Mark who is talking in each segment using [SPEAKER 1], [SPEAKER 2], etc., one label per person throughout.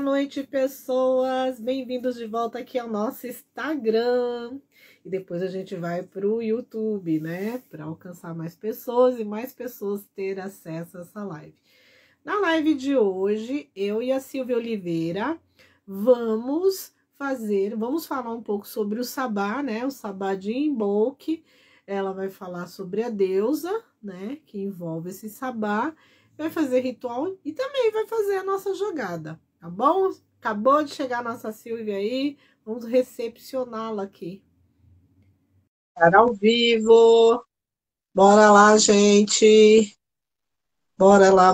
[SPEAKER 1] noite, pessoas! Bem-vindos de volta aqui ao nosso Instagram. E depois a gente vai para o YouTube, né? Para alcançar mais pessoas e mais pessoas ter acesso a essa live. Na live de hoje, eu e a Silvia Oliveira vamos falar um pouco sobre o Sabá, né? O Sabá de Imbolc. Ela vai falar sobre a deusa, né? Que envolve esse Sabá. Vai fazer ritual e também vai fazer a nossa jogada, tá bom? Acabou de chegar a nossa Silvia aí, vamos recepcioná-la aqui. Para ao vivo, bora lá, gente, bora lá,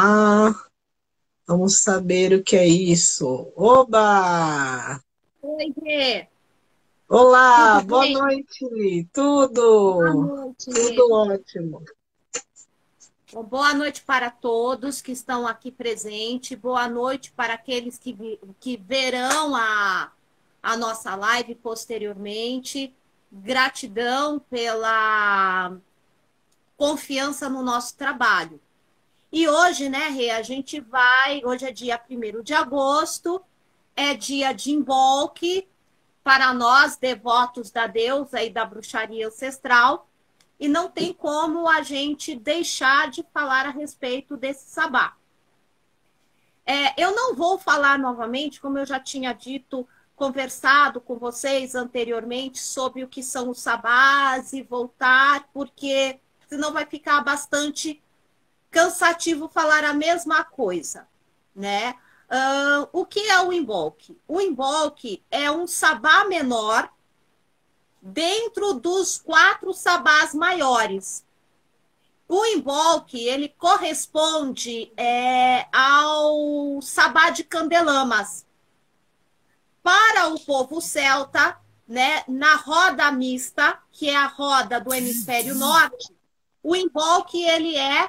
[SPEAKER 1] vamos saber o que é isso. Oba!
[SPEAKER 2] Oi, Rê.
[SPEAKER 1] Olá,
[SPEAKER 2] Tudo
[SPEAKER 1] boa
[SPEAKER 2] bem?
[SPEAKER 1] noite,
[SPEAKER 2] Boa
[SPEAKER 1] tudo,
[SPEAKER 2] noite, Rê.
[SPEAKER 1] tudo ótimo.
[SPEAKER 2] Boa noite para todos que estão aqui presentes. Boa noite para aqueles que verão a nossa live posteriormente. Gratidão pela confiança no nosso trabalho. E hoje, né, Rê, hoje é dia 1º de agosto, é dia de Imbolc, para nós, devotos da deusa e da bruxaria ancestral. E não tem como a gente deixar de falar a respeito desse sabá. Eu não vou falar novamente, como eu já tinha dito, conversado com vocês anteriormente sobre o que são os sabás e voltar, porque senão vai ficar bastante cansativo falar a mesma coisa, né? O que é o Imbolc? O Imbolc é um sabá menor dentro dos 4 sabás maiores. O Imbolc, ele corresponde ao Sabá de Candelamas. Para o povo celta, né, na roda mista, que é a roda do hemisfério norte, o Imbolc ele é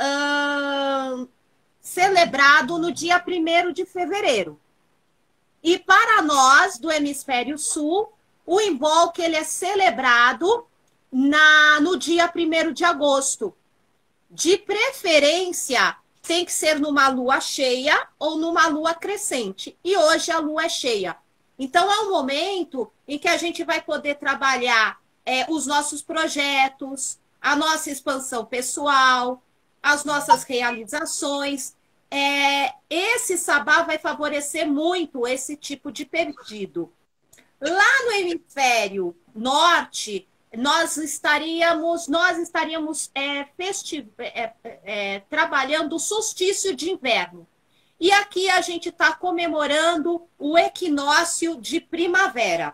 [SPEAKER 2] celebrado no dia 1º de fevereiro. E para nós, do hemisfério sul, o Imbolc ele é celebrado no dia 1º de agosto. De preferência, tem que ser numa lua cheia ou numa lua crescente. E hoje a lua é cheia. Então, é um momento em que a gente vai poder trabalhar os nossos projetos, a nossa expansão pessoal, as nossas realizações. Esse sabá vai favorecer muito esse tipo de pedido. Lá no hemisfério norte, nós estaríamos trabalhando o solstício de inverno. E aqui a gente está comemorando o equinócio de primavera.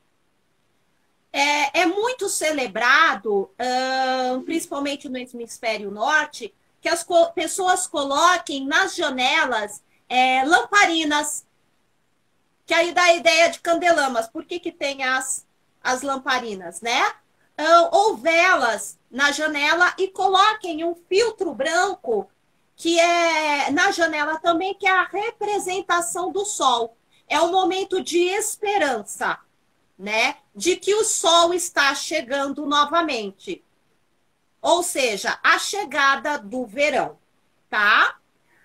[SPEAKER 2] É muito celebrado, principalmente no hemisfério norte, que as pessoas coloquem nas janelas lamparinas, que aí dá a ideia de candelamas. Por que tem as lamparinas, né? Ou velas na janela e coloquem um filtro branco que é na janela também, que é a representação do sol. É um momento de esperança, né? De que o sol está chegando novamente. Ou seja, a chegada do verão, tá?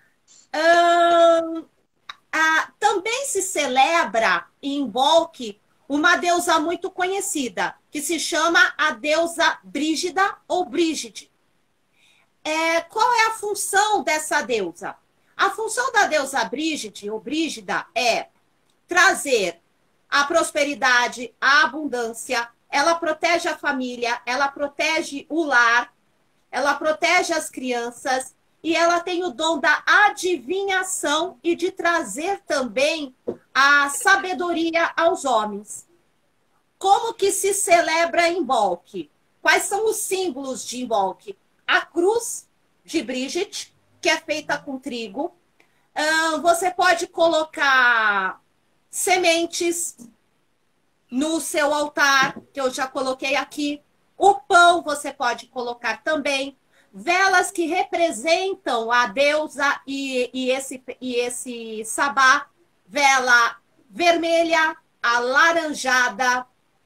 [SPEAKER 2] Também se celebra em Imbolc uma deusa muito conhecida, que se chama a deusa Brígida ou Brígide. Qual é a função dessa deusa? A função da deusa Brígide ou Brígida é trazer a prosperidade, a abundância, ela protege a família, ela protege o lar, ela protege as crianças e ela tem o dom da adivinhação e de trazer também a sabedoria aos homens. Como que se celebra Imbolc? Quais são os símbolos de Imbolc? A cruz de Brígide, que é feita com trigo. Você pode colocar sementes no seu altar, que eu já coloquei aqui. O pão você pode colocar também. Velas que representam a deusa e esse sabá. Vela vermelha, alaranjada,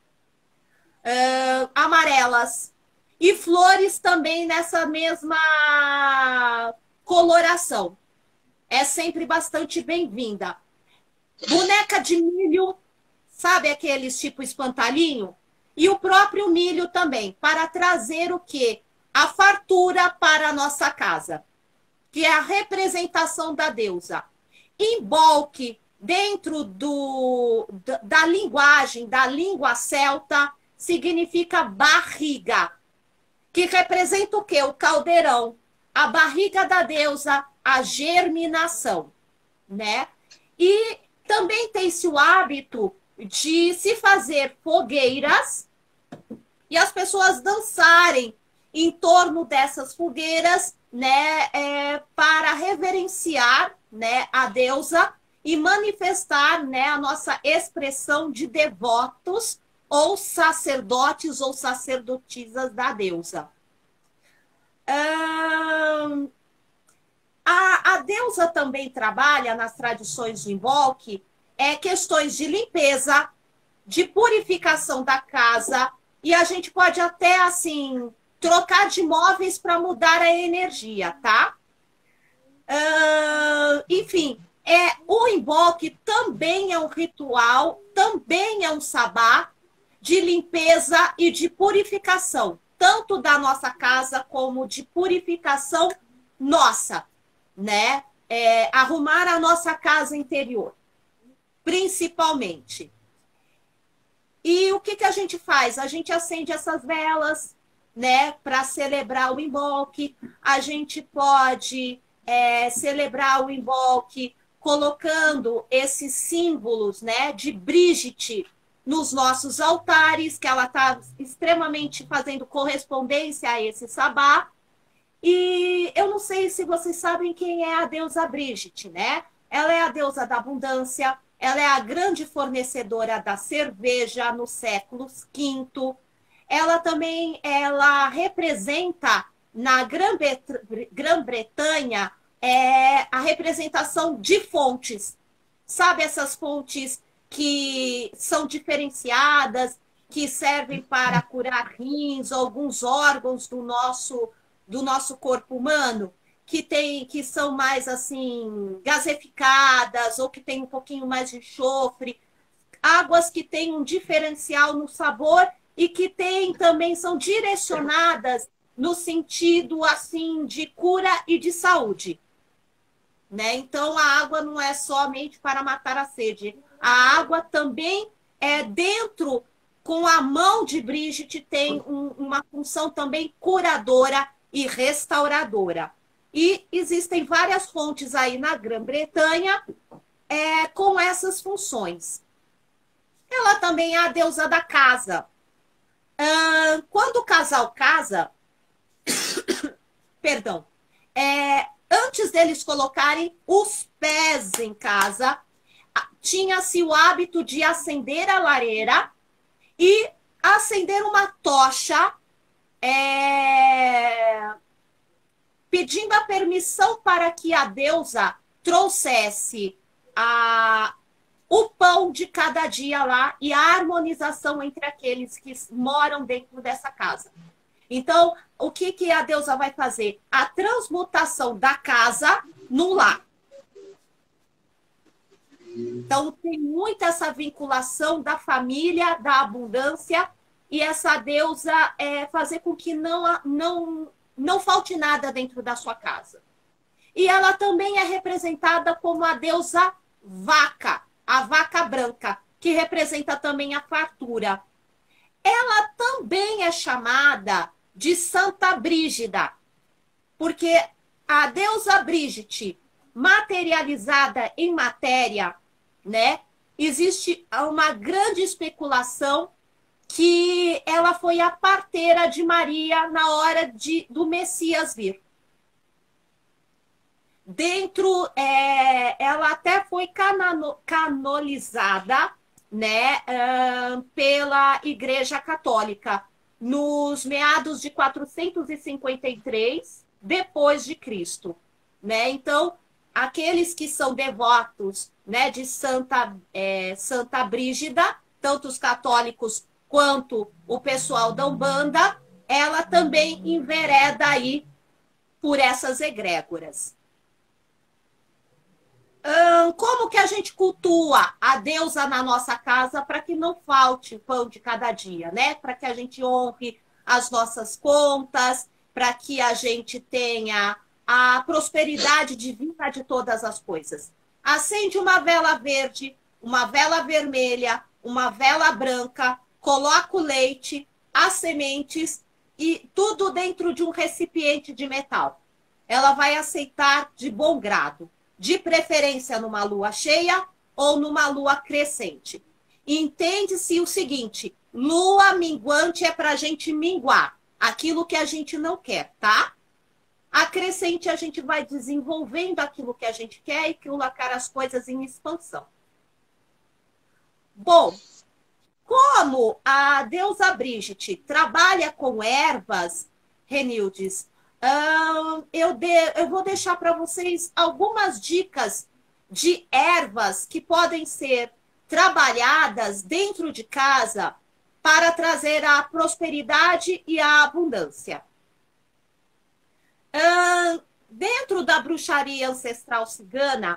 [SPEAKER 2] amarelas. E flores também nessa mesma coloração. É sempre bastante bem-vinda. boneca de milho, sabe aqueles tipo espantalhinho? E o próprio milho também, para trazer o quê? A fartura para a nossa casa, que é a representação da deusa. Embolque, dentro da linguagem, da língua celta, significa barriga, que representa o quê? O caldeirão, a barriga da deusa, a germinação, né? E também tem-se o hábito de se fazer fogueiras e as pessoas dançarem em torno dessas fogueiras, né, para reverenciar, né, a deusa e manifestar, né, a nossa expressão de devotos ou sacerdotes ou sacerdotisas da deusa. A deusa também trabalha nas tradições de Invoque questões de limpeza, de purificação da casa, e a gente pode até, assim, trocar de móveis para mudar a energia, tá? Enfim, o Invoque também é um ritual, também é um sabá de limpeza e de purificação, tanto da nossa casa como de purificação nossa, né? Arrumar a nossa casa interior, principalmente. E o que a gente faz? A gente acende essas velas, né, para celebrar o Imbolc. A gente pode celebrar o Imbolc colocando esses símbolos, né, de Brigitte nos nossos altares, que ela está extremamente fazendo correspondência a esse sabá. E eu não sei se vocês sabem quem é a deusa Brigitte, né? Ela é a deusa da abundância, ela é a grande fornecedora da cerveja no século V. Ela também representa na Grã-Bretanha a representação de fontes. Sabe essas fontes que são diferenciadas, que servem para curar rins, alguns órgãos do nosso corpo humano, que são mais assim gaseificadas ou que tem um pouquinho mais de enxofre, águas que têm um diferencial no sabor e que também são direcionadas no sentido assim de cura e de saúde, né? Então a água não é somente para matar a sede, a água também dentro com a mão de Brigitte tem uma função também curadora e restauradora. E existem várias fontes aí na Grã-Bretanha com essas funções. Ela também é a deusa da casa. Quando o casal casa, perdão, antes deles colocarem os pés em casa, tinha-se o hábito de acender a lareira e acender uma tocha pedindo a permissão para que a deusa trouxesse o pão de cada dia lá e a harmonização entre aqueles que moram dentro dessa casa. Então, o que a deusa vai fazer? A transmutação da casa no lar. Então, tem muito essa vinculação da família, da abundância, e essa deusa fazer com que não falte nada dentro da sua casa. E ela também é representada como a deusa vaca, a vaca branca, que representa também a fartura. Ela também é chamada de Santa Brígida, porque a deusa Brigitte, materializada em matéria, né? Existe uma grande especulação que ela foi a parteira de Maria na hora do Messias vir. Ela até foi canonizada, né, pela Igreja Católica nos meados de 453 depois de Cristo, né? Então, aqueles que são devotos, né, de Santa Brígida, tanto os católicos quanto o pessoal da Umbanda, ela também envereda aí por essas egrégoras. Como que a gente cultua a deusa na nossa casa para que não falte o pão de cada dia, né? Para que a gente honre as nossas contas, para que a gente tenha a prosperidade divina de todas as coisas. Acende uma vela verde, uma vela vermelha, uma vela branca, coloca o leite, as sementes e tudo dentro de um recipiente de metal. Ela vai aceitar de bom grado, de preferência numa lua cheia ou numa lua crescente. Entende-se o seguinte: lua minguante é para a gente minguar aquilo que a gente não quer, tá? A crescente a gente vai desenvolvendo aquilo que a gente quer e colocar as coisas em expansão. Bom, como a deusa Brigitte trabalha com ervas, Renildes, eu vou deixar para vocês algumas dicas de ervas que podem ser trabalhadas dentro de casa para trazer a prosperidade e a abundância. Dentro da bruxaria ancestral cigana,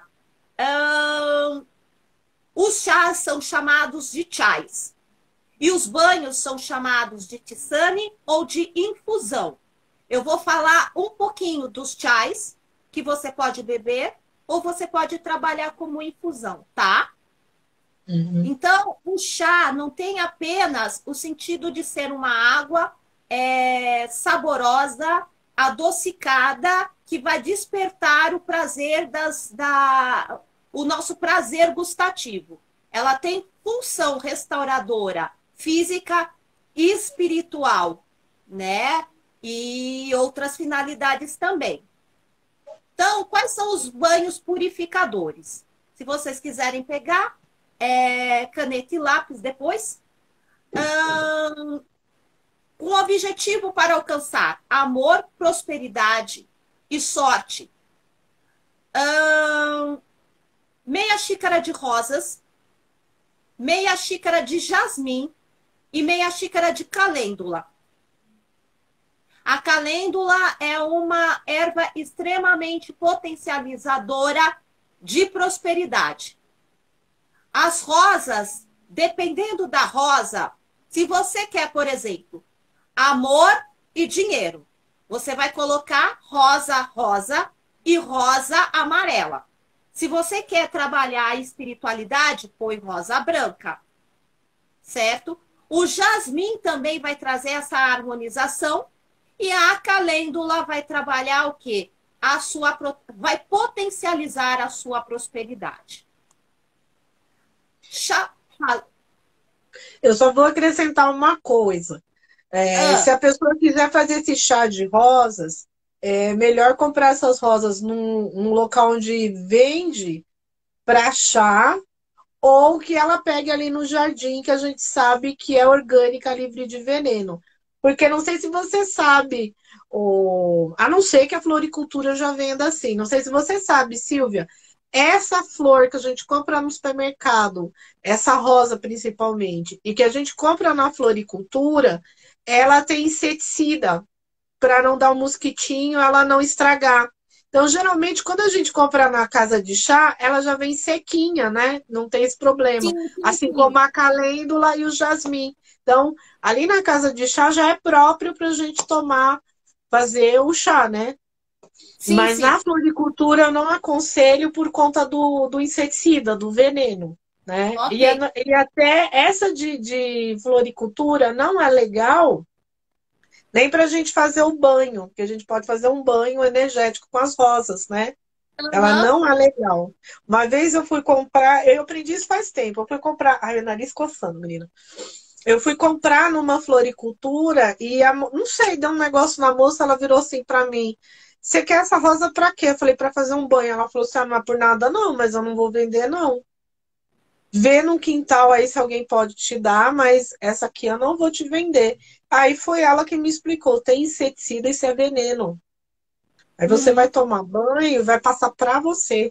[SPEAKER 2] os chás são chamados de chais. E os banhos são chamados de tisane ou de infusão. Eu vou falar um pouquinho dos chás que você pode beber ou você pode trabalhar como infusão, tá?
[SPEAKER 1] Uhum.
[SPEAKER 2] Então, o chá não tem apenas o sentido de ser uma água saborosa, adocicada, que vai despertar o prazer o nosso prazer gustativo. Ela tem função restauradora física e espiritual, né? E outras finalidades também. Então, quais são os banhos purificadores? Se vocês quiserem pegar caneta e lápis depois, com o objetivo para alcançar amor, prosperidade e sorte. Meia xícara de rosas, meia xícara de jasmim e meia xícara de calêndula. A calêndula é uma erva extremamente potencializadora de prosperidade. As rosas, dependendo da rosa, se você quer, por exemplo, amor e dinheiro, você vai colocar rosa rosa e rosa amarela. Se você quer trabalhar a espiritualidade, põe rosa branca, certo? O jasmim também vai trazer essa harmonização e a calêndula vai trabalhar o quê? Vai potencializar a sua prosperidade.
[SPEAKER 1] Eu só vou acrescentar uma coisa. Se a pessoa quiser fazer esse chá de rosas, é melhor comprar essas rosas num local onde vende para chá, ou que ela pegue ali no jardim, que a gente sabe que é orgânica, livre de veneno. Porque não sei se você sabe, a não ser que a floricultura já venda assim. Não sei se você sabe, Silvia, essa flor que a gente compra no supermercado, essa rosa principalmente, e que a gente compra na floricultura, ela tem inseticida para não dar um mosquitinho, ela não estragar. Então, geralmente, quando a gente compra na casa de chá, ela já vem sequinha, né? Não tem esse problema.
[SPEAKER 2] Sim, sim,
[SPEAKER 1] Assim
[SPEAKER 2] sim.
[SPEAKER 1] como a calêndula e o jasmim. Então, ali na casa de chá já é próprio para a gente tomar, fazer o chá, né?
[SPEAKER 2] Sim,
[SPEAKER 1] Mas
[SPEAKER 2] sim.
[SPEAKER 1] na floricultura eu não aconselho por conta do inseticida, do veneno, né?
[SPEAKER 2] Ok.
[SPEAKER 1] E até essa de floricultura não é legal nem para a gente fazer o banho, porque a gente pode fazer um banho energético com as rosas, né? Ela não é legal. Uma vez eu fui comprar, eu aprendi isso faz tempo, eu fui comprar, ai, o nariz coçando, menina. Eu fui comprar numa floricultura e, não sei, deu um negócio na moça, ela virou assim para mim, você quer essa rosa para quê? Eu falei, para fazer um banho. Ela falou assim, não é por nada não, mas eu não vou vender não. Vê no quintal aí se alguém pode te dar, mas essa aqui eu não vou te vender. Aí foi ela que me explicou, tem inseticida e isso é veneno. Aí você vai tomar banho e vai passar para você.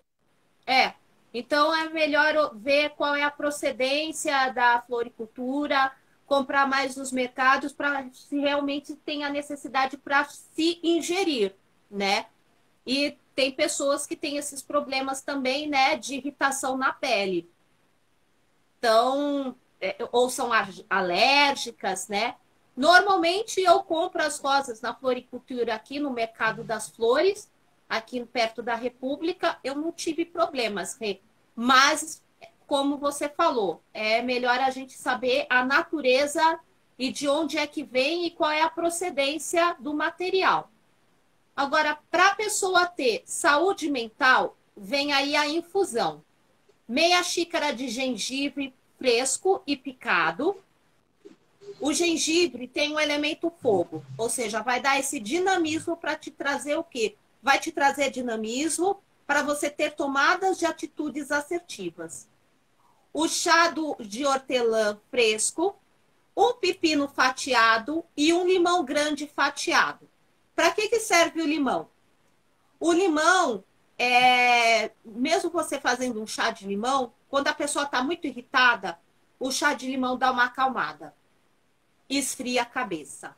[SPEAKER 2] Então é melhor ver qual é a procedência da floricultura, comprar mais nos mercados para se realmente tem a necessidade para se ingerir, né? E tem pessoas que têm esses problemas também, né, de irritação na pele. Então, ou são alérgicas, né? Normalmente eu compro as rosas na floricultura aqui no Mercado das Flores, aqui perto da República, eu não tive problemas, Rê. Mas, como você falou, é melhor a gente saber a natureza e de onde é que vem e qual é a procedência do material. Agora, para a pessoa ter saúde mental, vem aí a infusão. Meia xícara de gengibre fresco e picado. O gengibre tem um elemento fogo, ou seja, vai dar esse dinamismo para te trazer o quê? Vai te trazer dinamismo para você ter tomadas de atitudes assertivas. O chá de hortelã fresco, um pepino fatiado e um limão grande fatiado. Para que serve o limão? O limão, mesmo você fazendo um chá de limão, quando a pessoa está muito irritada, o chá de limão dá uma acalmada. Esfria a cabeça.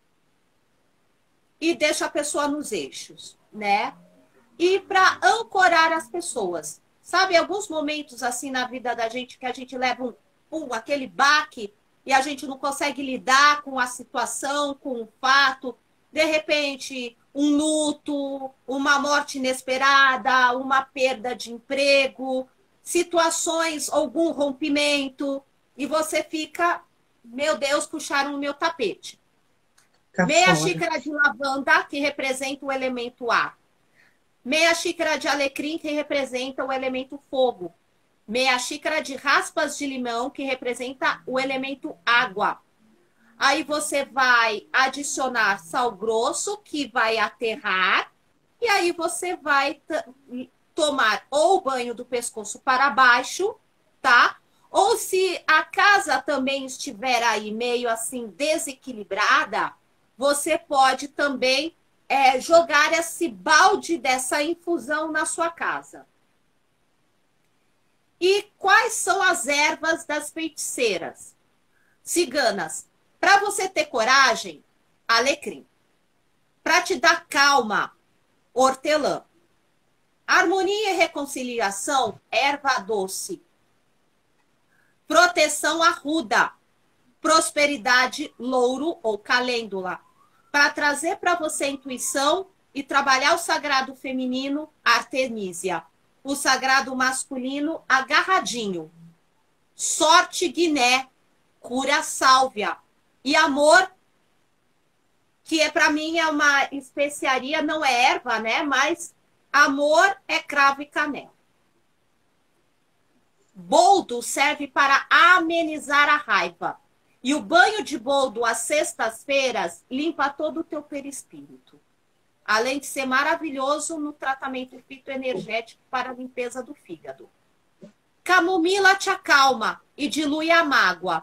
[SPEAKER 2] E deixa a pessoa nos eixos, né? E para ancorar as pessoas. Sabe, alguns momentos assim na vida da gente que a gente leva aquele baque e a gente não consegue lidar com a situação, com o fato. De repente, um luto, uma morte inesperada, uma perda de emprego, situações, algum rompimento, e você fica, meu Deus, puxaram o meu tapete. Meia xícara de lavanda, que representa o elemento ar. Meia xícara de alecrim, que representa o elemento fogo. Meia xícara de raspas de limão, que representa o elemento água. Aí você vai adicionar sal grosso, que vai aterrar. E aí você vai tomar ou o banho do pescoço para baixo, tá? Ou se a casa também estiver aí meio assim desequilibrada, você pode também jogar esse balde dessa infusão na sua casa. E quais são as ervas das feiticeiras? Ciganas. Para você ter coragem, alecrim. Para te dar calma, hortelã. Harmonia e reconciliação, erva doce. Proteção, arruda. Prosperidade, louro ou calêndula. Para trazer para você a intuição e trabalhar o sagrado feminino, artemísia. O sagrado masculino, agarradinho. Sorte, guiné. Cura, sálvia. E amor, que para mim é uma especiaria, não é erva, né? Mas amor é cravo e canela. Boldo serve para amenizar a raiva. E o banho de boldo às sextas-feiras limpa todo o teu perispírito. Além de ser maravilhoso no tratamento fitoenergético para a limpeza do fígado. Camomila te acalma e dilui a mágoa.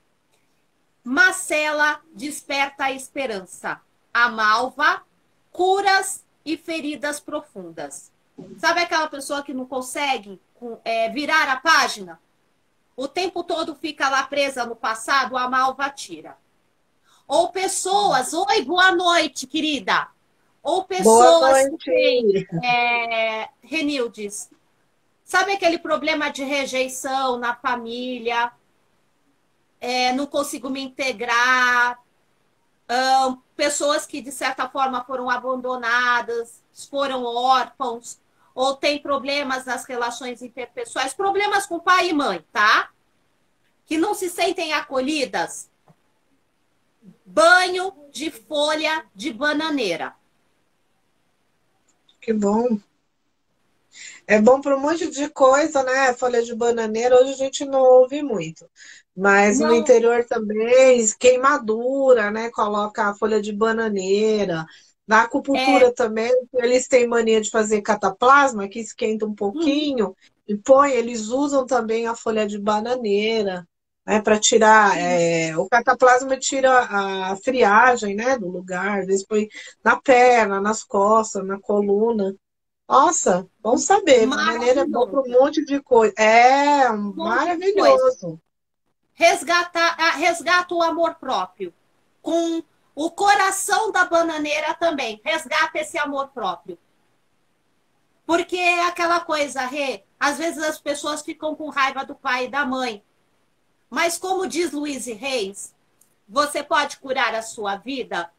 [SPEAKER 2] Macela desperta a esperança. A malva, curas e feridas profundas. Sabe aquela pessoa que não consegue virar a página? O tempo todo fica lá presa no passado, a malva tira. Ou pessoas, oi, boa noite, querida. Ou pessoas que têm, Renildes, sabe aquele problema de rejeição na família? Não consigo me integrar. Pessoas que, de certa forma, foram abandonadas, foram órfãos, ou tem problemas nas relações interpessoais, problemas com pai e mãe, tá? Que não se sentem acolhidas. Banho de folha de bananeira.
[SPEAKER 1] Que bom. É bom para um monte de coisa, né? Folha de bananeira, hoje a gente não ouve muito. Mas no
[SPEAKER 2] Não,
[SPEAKER 1] interior também, queimadura, né? Coloca a folha de bananeira. Na acupuntura também, eles têm mania de fazer cataplasma, que esquenta um pouquinho, e põe, eles usam também a folha de bananeira, né? Para tirar. O cataplasma tira a friagem, né? Do lugar, às vezes põe na perna, nas costas, na coluna. Nossa, bom saber. Bananeira é bom para um monte de coisa. É maravilhoso.
[SPEAKER 2] Resgata o amor próprio. Com o coração da bananeira também. Resgata esse amor próprio. Porque é aquela coisa, Rê, às vezes as pessoas ficam com raiva do pai e da mãe. Mas como diz Louise Reis, você pode curar a sua vida?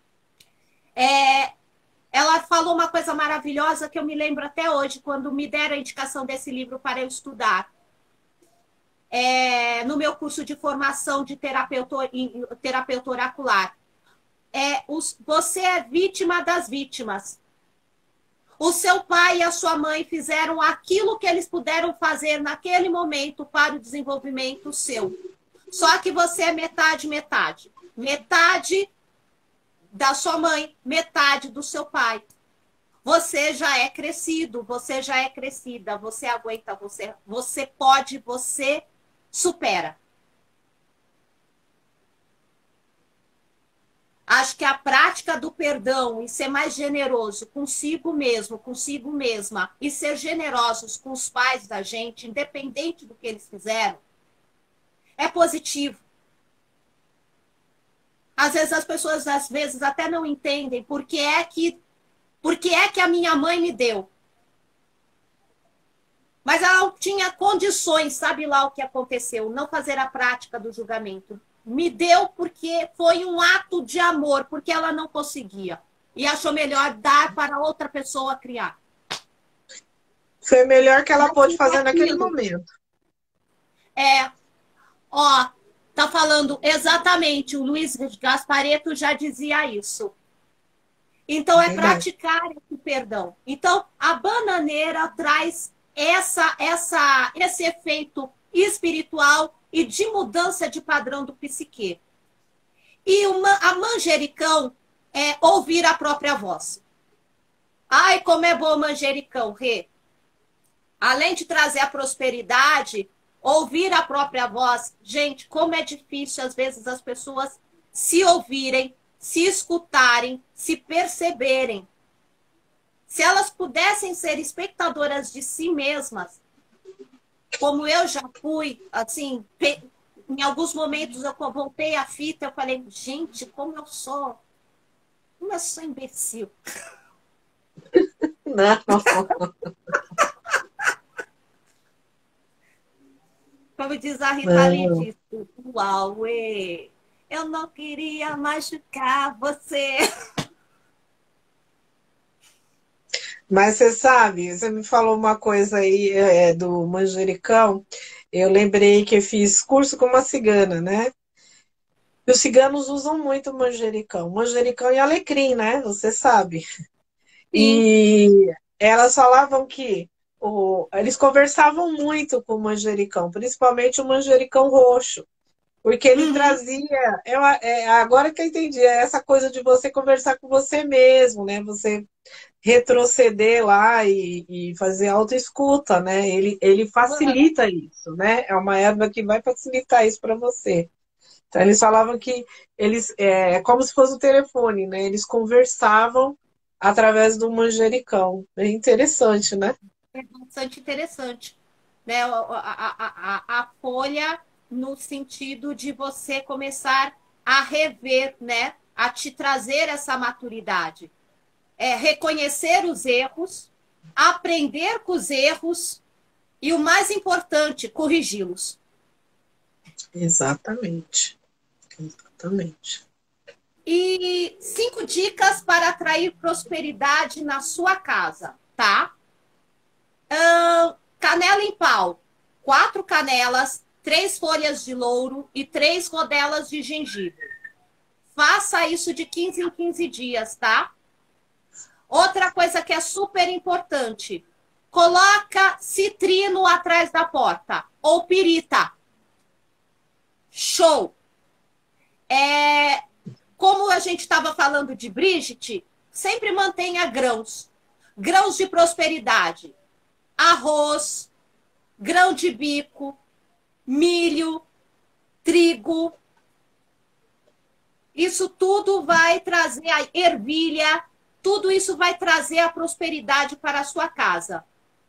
[SPEAKER 2] Ela falou uma coisa maravilhosa que eu me lembro até hoje, quando me deram a indicação desse livro para eu estudar. No meu curso de formação de terapeuta oracular. Você é vítima das vítimas. O seu pai e a sua mãe fizeram aquilo que eles puderam fazer naquele momento para o desenvolvimento seu. Só que você é metade, metade. Metade da sua mãe, metade do seu pai. Você já é crescido, você já é crescida, você aguenta, você pode, você supera. Acho que a prática do perdão e ser mais generoso consigo mesmo, consigo mesma, e ser generosos com os pais da gente, independente do que eles fizeram, é positivo. Às vezes as pessoas até não entendem por que é que a minha mãe me deu. Mas ela não tinha condições, sabe lá o que aconteceu, não fazer a prática do julgamento. Me deu porque foi um ato de amor, porque ela não conseguia. E achou melhor dar para outra pessoa criar.
[SPEAKER 1] Foi o melhor que ela pôde fazer naquele momento.
[SPEAKER 2] Tá falando exatamente, o Luiz Gasparetto já dizia isso. Então, é praticar esse perdão. Então, a bananeira traz esse efeito espiritual e de mudança de padrão do psique. E a manjericão é ouvir a própria voz. Ai, como é bom o manjericão, Rê. Além de trazer a prosperidade, ouvir a própria voz. Gente, como é difícil, às vezes, as pessoas se ouvirem, se escutarem, se perceberem. Se elas pudessem ser espectadoras de si mesmas, como eu já fui, assim, em alguns momentos eu voltei a fita, eu falei, gente, como eu sou imbecil.
[SPEAKER 1] Não.
[SPEAKER 2] Como diz a Rita Lee, disse, Uauê, eu não queria machucar você.
[SPEAKER 1] Mas você sabe, você me falou uma coisa aí do manjericão. Eu lembrei que eu fiz curso com uma cigana, né? E os ciganos usam muito manjericão. Manjericão e alecrim, né? Você sabe. Sim. E elas falavam que eles conversavam muito com o manjericão, principalmente o manjericão roxo. Porque ele trazia... agora que eu entendi, é essa coisa de você conversar com você mesmo, né? Você retroceder lá e fazer autoescuta, né? Ele facilita isso, né? É uma erva que vai facilitar isso para você. Então, eles falavam que é como se fosse um telefone, né? Eles conversavam através do manjericão. É interessante, né?
[SPEAKER 2] É bastante interessante. Né? A folha no sentido de você começar a rever, né? A te trazer essa maturidade. Reconhecer os erros, aprender com os erros e, o mais importante, corrigi-los.
[SPEAKER 1] Exatamente. Exatamente.
[SPEAKER 2] E 5 dicas para atrair prosperidade na sua casa, tá? Canela em pau. 4 canelas, 3 folhas de louro e 3 rodelas de gengibre. Faça isso de 15 em 15 dias, tá? Outra coisa que é super importante. Coloca citrino atrás da porta. Ou pirita. Show! Como a gente estava falando de Brigitte, sempre mantenha grãos. Grãos de prosperidade. Arroz, grão de bico, milho, trigo. Isso tudo vai trazer a ervilha, tudo isso vai trazer a prosperidade para a sua casa.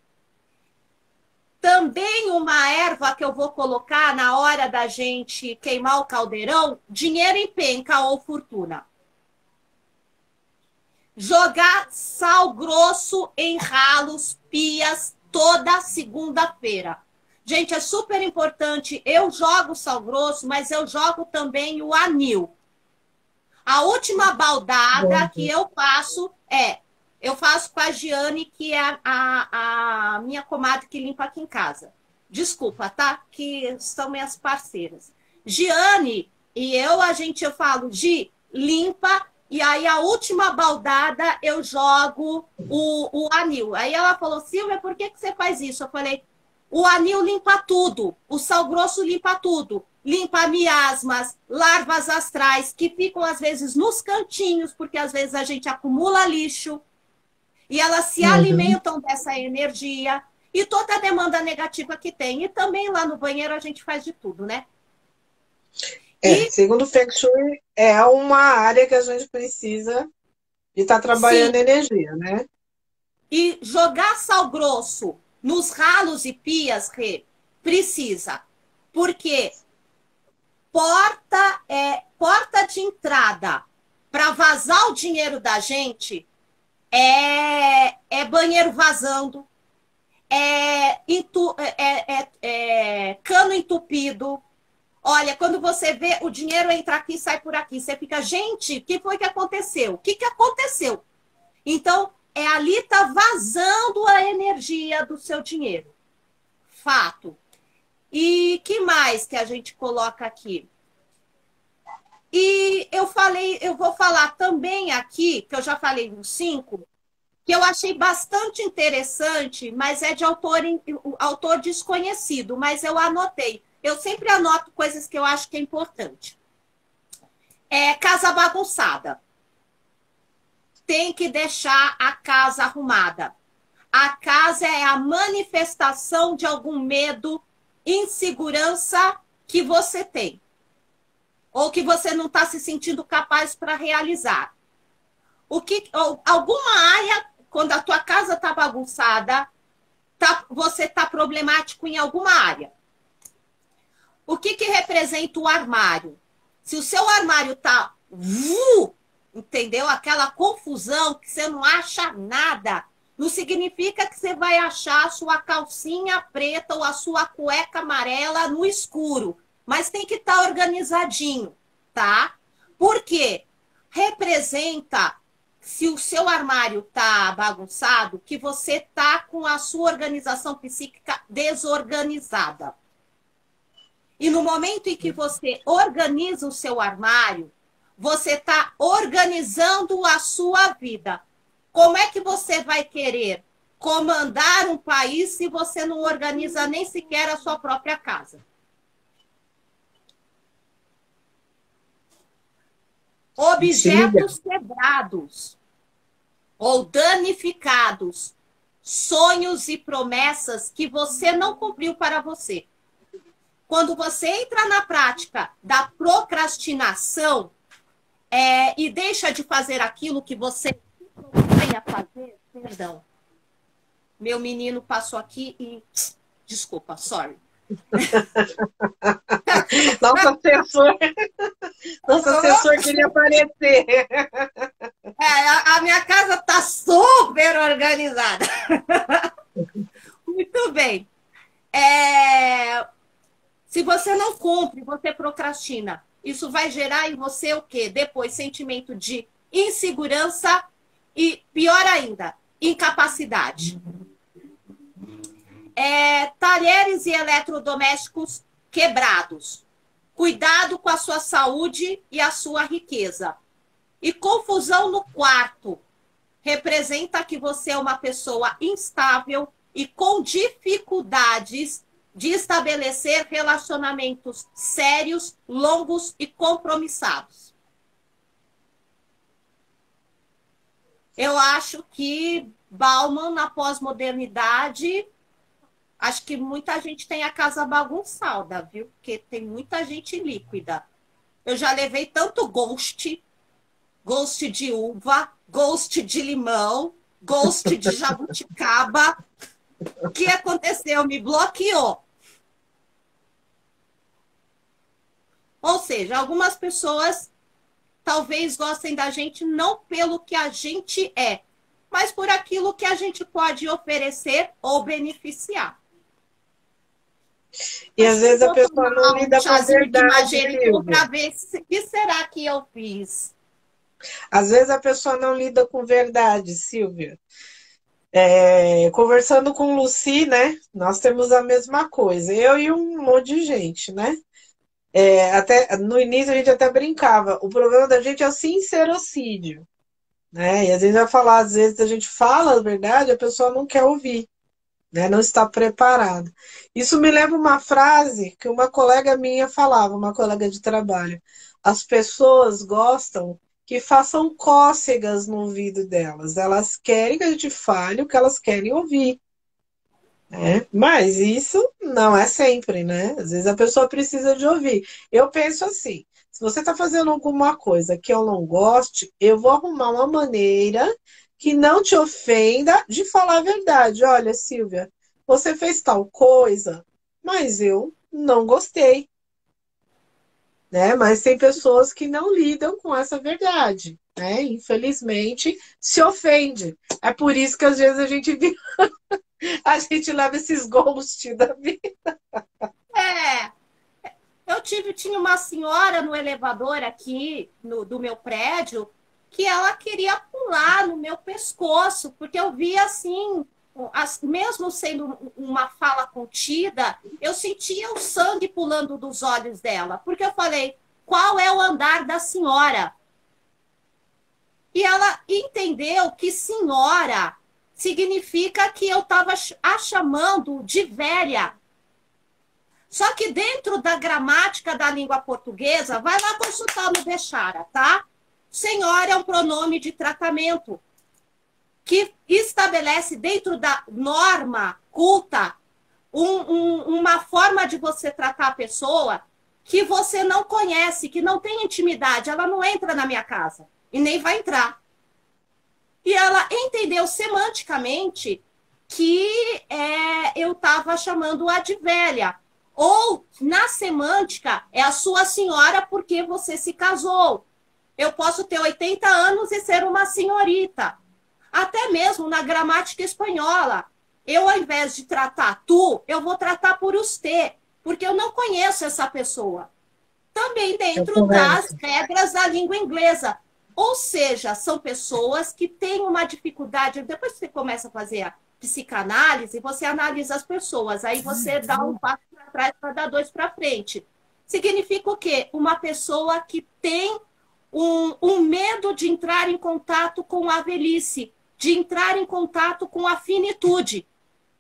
[SPEAKER 2] Também uma erva que eu vou colocar na hora da gente queimar o caldeirão, dinheiro em penca ou fortuna. Jogar sal grosso em ralos, pias, toda segunda-feira. Gente, é super importante. Eu jogo sal grosso, mas eu jogo também o anil. A última baldada que eu faço com a Giane, que é a minha comadre que limpa aqui em casa. Desculpa, tá? Que são minhas parceiras. Giane e eu falo, Gi, limpa, e aí a última baldada eu jogo o anil. Aí ela falou, Silvia, por que você faz isso? Eu falei, o anil limpa tudo, o sal grosso limpa tudo. Limpa miasmas, larvas astrais, que ficam às vezes nos cantinhos, porque às vezes a gente acumula lixo, e elas se alimentam dessa energia, e toda a demanda negativa que tem. E também lá no banheiro a gente faz de tudo, né?
[SPEAKER 1] Segundo o Feng Shui, é uma área que a gente precisa de estar trabalhando energia, né?
[SPEAKER 2] E jogar sal grosso nos ralos e pias, precisa. Porque porta de entrada para vazar o dinheiro da gente é banheiro vazando, cano entupido. Olha, quando você vê o dinheiro entra aqui e sai por aqui, você fica, gente, o que foi que aconteceu? O que aconteceu? Então, ali está vazando a energia do seu dinheiro. Fato. E que mais que a gente coloca aqui? E eu vou falar também aqui, que eu já falei nos 5, que eu achei bastante interessante, mas é de autor desconhecido, mas eu anotei. Eu sempre anoto coisas que eu acho que é importante. Casa bagunçada. Tem que deixar a casa arrumada. A casa é a manifestação de algum medo, insegurança que você tem. Ou que você não está se sentindo capaz para realizar. Alguma área, quando a tua casa está bagunçada, você está problemático em alguma área. O que representa o armário? Se o seu armário está, entendeu? Aquela confusão que você não acha nada, não significa que você vai achar a sua calcinha preta ou a sua cueca amarela no escuro. Mas tem que estar organizadinho, tá? Por quê? Representa, se o seu armário tá bagunçado, que você tá com a sua organização psíquica desorganizada. E no momento em que você organiza o seu armário, você está organizando a sua vida. Como é que você vai querer comandar um país se você não organiza nem sequer a sua própria casa? Objetos quebrados ou danificados, sonhos e promessas que você não cumpriu para você. Quando você entra na prática da procrastinação e deixa de fazer aquilo que você ia fazer, perdão, meu menino passou aqui e desculpa, sorry.
[SPEAKER 1] Nosso assessor queria aparecer.
[SPEAKER 2] A minha casa está super organizada. Muito bem. Se você não cumpre, você procrastina. Isso vai gerar em você o quê? Depois, sentimento de insegurança e, pior ainda, incapacidade. Talheres e eletrodomésticos quebrados. Cuidado com a sua saúde e a sua riqueza. E confusão no quarto. Representa que você é uma pessoa instável e com dificuldades de estabelecer relacionamentos sérios, longos e compromissados. Eu acho que Bauman, na pós-modernidade, acho que muita gente tem a casa bagunçada, viu? Porque tem muita gente líquida. Eu já levei tanto ghost de uva, ghost de limão, ghost de jabuticaba. O que aconteceu? Me bloqueou. Ou seja, algumas pessoas talvez gostem da gente não pelo que a gente é, mas por aquilo que a gente pode oferecer ou beneficiar.
[SPEAKER 1] E
[SPEAKER 2] Acho
[SPEAKER 1] às
[SPEAKER 2] que eu
[SPEAKER 1] vezes a
[SPEAKER 2] vou
[SPEAKER 1] pessoa não
[SPEAKER 2] tomar um
[SPEAKER 1] lida com a
[SPEAKER 2] chazinho de
[SPEAKER 1] verdade,
[SPEAKER 2] manjericão
[SPEAKER 1] Silvia.
[SPEAKER 2] para ver o que será que eu fiz.
[SPEAKER 1] Às vezes a pessoa não lida com verdade, Silvia. Conversando com Lucy, né? Nós temos a mesma coisa. Eu e um monte de gente, né? Até no início a gente até brincava. O problema da gente é o sincerocídio, né? E às vezes vai falar, às vezes a gente fala a verdade, a pessoa não quer ouvir, né? Não está preparada. Isso me lembra uma frase que uma colega minha falava, uma colega de trabalho. As pessoas gostam que façam cócegas no ouvido delas. Elas querem que a gente fale o que elas querem ouvir, né? Mas isso não é sempre, né? Às vezes a pessoa precisa de ouvir. Eu penso assim, se você está fazendo alguma coisa que eu não goste, eu vou arrumar uma maneira que não te ofenda de falar a verdade. Olha, Silvia, você fez tal coisa, mas eu não gostei, né? Mas tem pessoas que não lidam com essa verdade, né? Infelizmente, se ofende. É por isso que às vezes a gente leva esses ghost da vida.
[SPEAKER 2] É, tinha uma senhora no elevador aqui do meu prédio que ela queria pular no meu pescoço, porque eu via assim, mesmo sendo uma fala contida, eu sentia o sangue pulando dos olhos dela, porque eu falei, qual é o andar da senhora? E ela entendeu que senhora significa que eu estava a chamando de velha. Só que dentro da gramática da língua portuguesa, vai lá consultar no Bechara, tá? Senhora é um pronome de tratamento que estabelece dentro da norma culta uma forma de você tratar a pessoa que você não conhece, que não tem intimidade. Ela não entra na minha casa e nem vai entrar. E ela entendeu semanticamente que eu estava chamando-a de velha. Ou, na semântica, é a sua senhora porque você se casou. Eu posso ter 80 anos e ser uma senhorita. Até mesmo na gramática espanhola. Eu, ao invés de tratar tu, eu vou tratar por usted, porque eu não conheço essa pessoa. Também dentro das regras da língua inglesa. Ou seja, são pessoas que têm uma dificuldade. Depois que você começa a fazer a psicanálise, você analisa as pessoas. Aí você dá um passo para trás para dar dois para frente. Significa o quê? Uma pessoa que tem um medo de entrar em contato com a velhice, de entrar em contato com a finitude.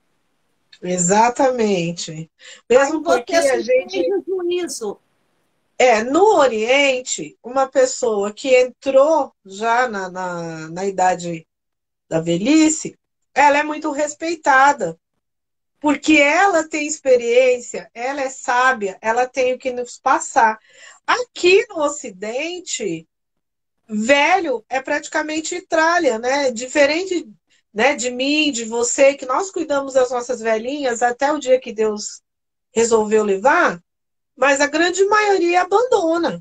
[SPEAKER 1] Exatamente. Mesmo porque a gente...
[SPEAKER 2] juízo.
[SPEAKER 1] No Oriente, uma pessoa que entrou já na idade da velhice, ela é muito respeitada, porque ela tem experiência, ela é sábia, ela tem o que nos passar. Aqui no Ocidente, velho é praticamente tralha, né? Diferente, né, de mim, de você, que nós cuidamos das nossas velhinhas até o dia que Deus resolveu levar, mas a grande maioria abandona.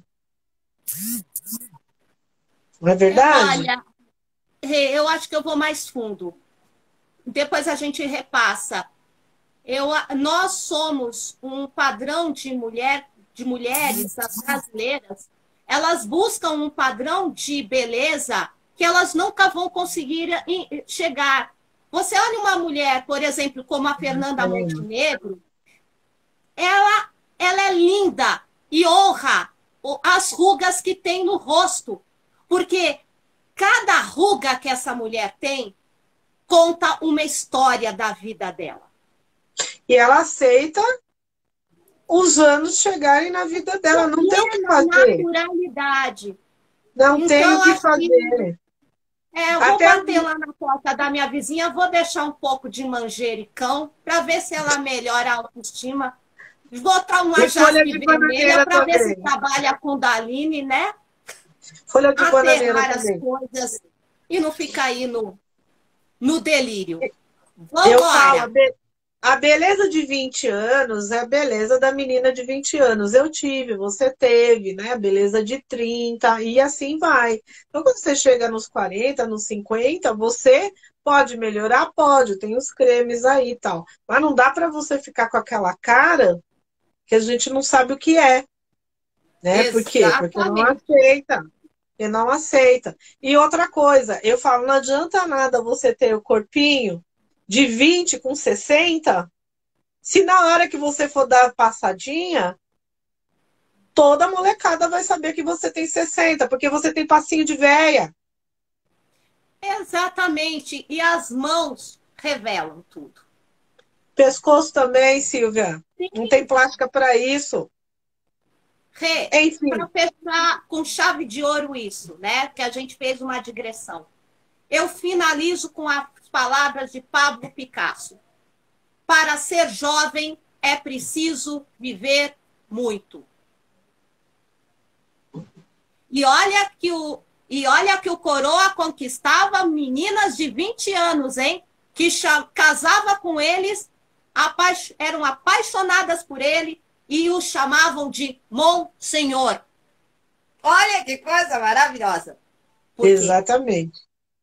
[SPEAKER 1] Não é verdade?
[SPEAKER 2] Olha, eu acho que eu vou mais fundo. Depois a gente repassa. Nós somos um padrão de mulheres, as brasileiras, elas buscam um padrão de beleza que elas nunca vão conseguir chegar. Você olha uma mulher, por exemplo, como a Fernanda Montenegro, ela é linda e honra as rugas que tem no rosto, porque cada ruga que essa mulher tem conta uma história da vida dela.
[SPEAKER 1] E ela aceita os anos chegarem na vida dela, não tem o que fazer.
[SPEAKER 2] Naturalidade.
[SPEAKER 1] Não então, tem o que fazer.
[SPEAKER 2] Eu vou bater lá na porta da minha vizinha, vou deixar um pouco de manjericão para ver se ela melhora a autoestima. Botar uma jaspe vermelha para ver se trabalha com Daline, né?
[SPEAKER 1] Folha de bananeira
[SPEAKER 2] as coisas e não ficar aí no delírio.
[SPEAKER 1] Vamos embora. A beleza de 20 anos é a beleza da menina de 20 anos. Eu tive, você teve, né? A beleza de 30 e assim vai. Então, quando você chega nos 40, nos 50, você pode melhorar? Pode, tem os cremes aí e tal. Mas não dá para você ficar com aquela cara que a gente não sabe o que é, né? Por quê? Porque não
[SPEAKER 2] Exatamente.
[SPEAKER 1] aceita. Porque não aceita. E outra coisa, eu falo, não adianta nada você ter o corpinho de 20 com 60. Se na hora que você for dar a passadinha, toda molecada vai saber que você tem 60, porque você tem passinho de véia.
[SPEAKER 2] Exatamente. E as mãos revelam tudo.
[SPEAKER 1] Pescoço também, Silvia. Não tem
[SPEAKER 2] Sim.
[SPEAKER 1] plástica para isso.
[SPEAKER 2] Rê, para
[SPEAKER 1] Enfim,
[SPEAKER 2] fechar com chave de ouro isso, né? Que a gente fez uma digressão. Eu finalizo com as palavras de Pablo Picasso. Para ser jovem é preciso viver muito. E olha que o Coroa conquistava meninas de 20 anos, hein? Que casava com eles, eram apaixonadas por ele e o chamavam de Monsenhor. Olha que coisa maravilhosa. Por quê?
[SPEAKER 1] exatamente.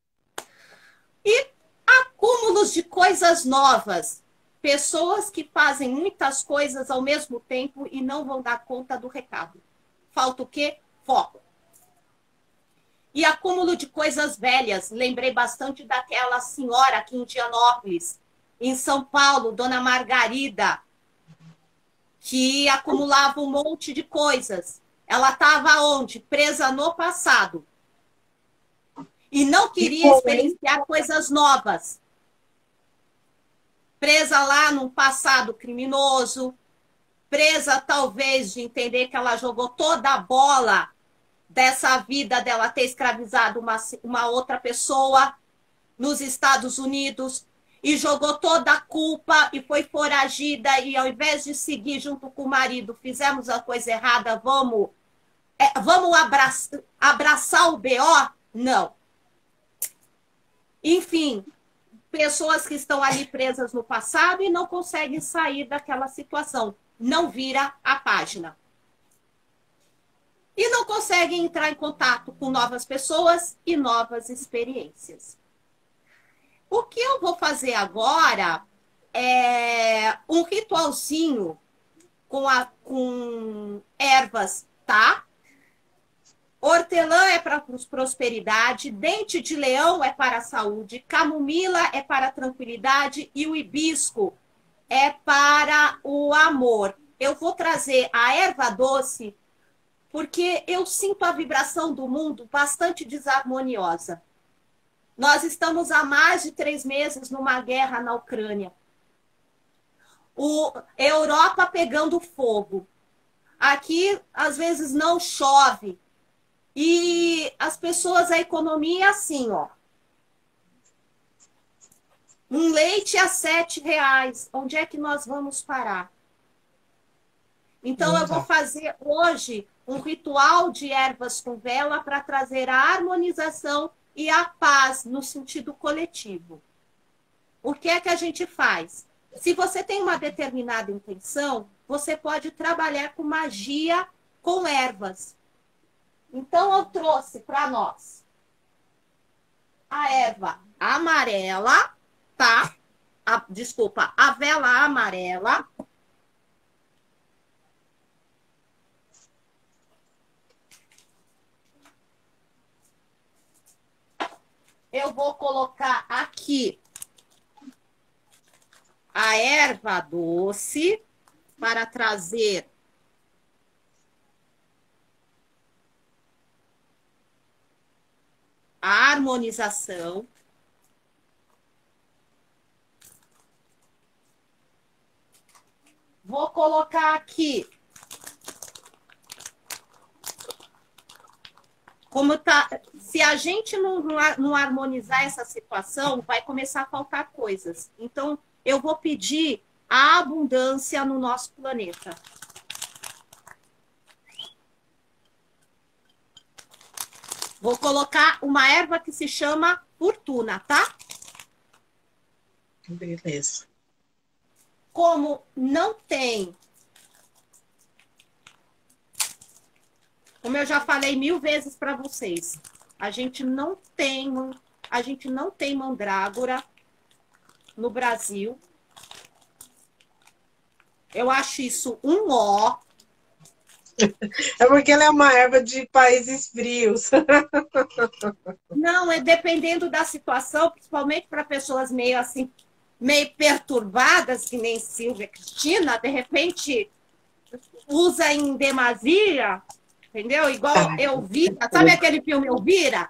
[SPEAKER 2] E acúmulos de coisas novas. Pessoas que fazem muitas coisas ao mesmo tempo e não vão dar conta do recado. Falta o quê? Foco. E acúmulo de coisas velhas. Lembrei bastante daquela senhora aqui em Indianópolis, em São Paulo, Dona Margarida, que acumulava um monte de coisas. Ela estava onde? Presa no passado. E não
[SPEAKER 1] Que
[SPEAKER 2] queria
[SPEAKER 1] bom, hein?
[SPEAKER 2] experienciar coisas novas. Presa lá num passado criminoso, presa talvez de entender que ela jogou toda a bola dessa vida dela ter escravizado uma outra pessoa nos Estados Unidos e jogou toda a culpa e foi foragida e ao invés de seguir junto com o marido, fizemos a coisa errada, vamos abraçar o BO? Não. Enfim, pessoas que estão ali presas no passado e não conseguem sair daquela situação. Não vira a página. E não conseguem entrar em contato com novas pessoas e novas experiências. O que eu vou fazer agora é um ritualzinho com ervas, tá? Hortelã é para prosperidade, dente de leão é para a saúde, camomila é para a tranquilidade e o hibisco é para o amor. Eu vou trazer a erva doce porque eu sinto a vibração do mundo bastante desarmoniosa. Nós estamos há mais de 3 meses numa guerra na Ucrânia. A Europa pegando fogo. Aqui, às vezes, não chove. E as pessoas, a economia é assim, ó. Um leite a R$ 7. Onde é que nós vamos parar? Então,
[SPEAKER 1] Não
[SPEAKER 2] eu vou
[SPEAKER 1] dá.
[SPEAKER 2] fazer hoje um ritual de ervas com vela para trazer a harmonização e a paz no sentido coletivo. O que é que a gente faz? Se você tem uma determinada intenção, você pode trabalhar com magia com ervas. Então, eu trouxe para nós a erva amarela, tá? Desculpa, a vela amarela. Eu vou colocar aqui a erva doce para trazer a harmonização. Vou colocar aqui como tá. Se a gente não harmonizar essa situação, vai começar a faltar coisas. Então, eu vou pedir a abundância no nosso planeta. Vou colocar uma erva que se chama fortuna, tá?
[SPEAKER 1] Beleza.
[SPEAKER 2] como não tem, como eu já falei 1000 vezes para vocês, a gente não tem mandrágora no Brasil. Eu acho isso um ó.
[SPEAKER 1] É porque ela é uma erva de países frios.
[SPEAKER 2] Não, é dependendo da situação, principalmente para pessoas meio assim, meio perturbadas, que nem Silvia Cristina, de repente usa em demasia, entendeu? Igual Elvira. Sabe aquele filme Elvira?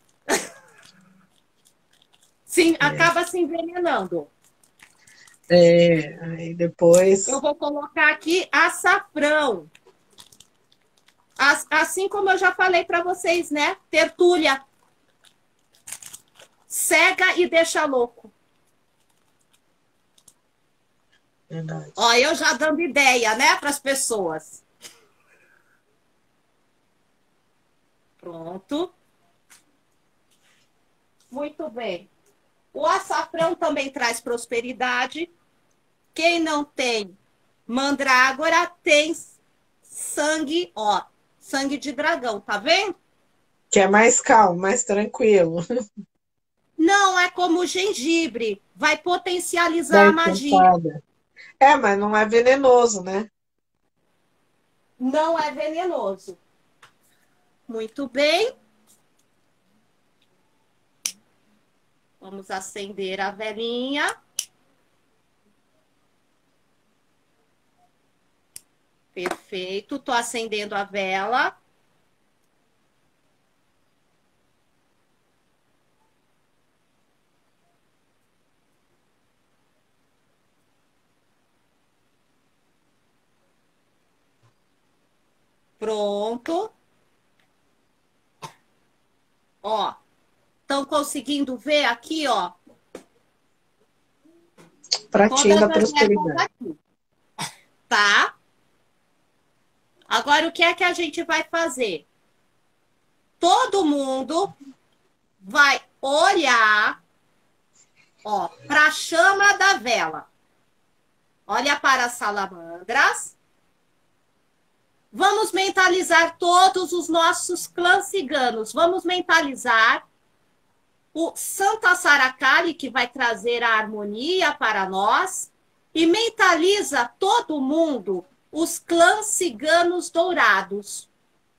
[SPEAKER 2] Sim, acaba se envenenando.
[SPEAKER 1] Aí depois.
[SPEAKER 2] Eu vou colocar aqui açafrão. Assim como eu já falei para vocês, né? Tertúlia. Cega e deixa louco.
[SPEAKER 1] Verdade.
[SPEAKER 2] Ó, eu já dando ideia, né, para as pessoas. Pronto. Muito bem. O açafrão também traz prosperidade. Quem não tem mandrágora tem sangue, ó, sangue de dragão, tá vendo?
[SPEAKER 1] Que é mais calmo, mais tranquilo.
[SPEAKER 2] Não é como o gengibre, vai potencializar
[SPEAKER 1] Da
[SPEAKER 2] a magia.
[SPEAKER 1] esquentada. Mas não é venenoso, né?
[SPEAKER 2] Não é venenoso. Muito bem. Vamos acender a velinha. Perfeito. Tô acendendo a vela. Pronto. Ó, estão conseguindo ver aqui, ó?
[SPEAKER 1] Pratinho da
[SPEAKER 2] Todas as ervas
[SPEAKER 1] prosperidade.
[SPEAKER 2] aqui, tá? Agora, o que é que a gente vai fazer? Todo mundo vai olhar, ó, para a chama da vela. Olha para as salamandras. Vamos mentalizar todos os nossos clãs ciganos. Vamos mentalizar o Santa Saracali, que vai trazer a harmonia para nós. E mentaliza todo mundo os clãs ciganos dourados.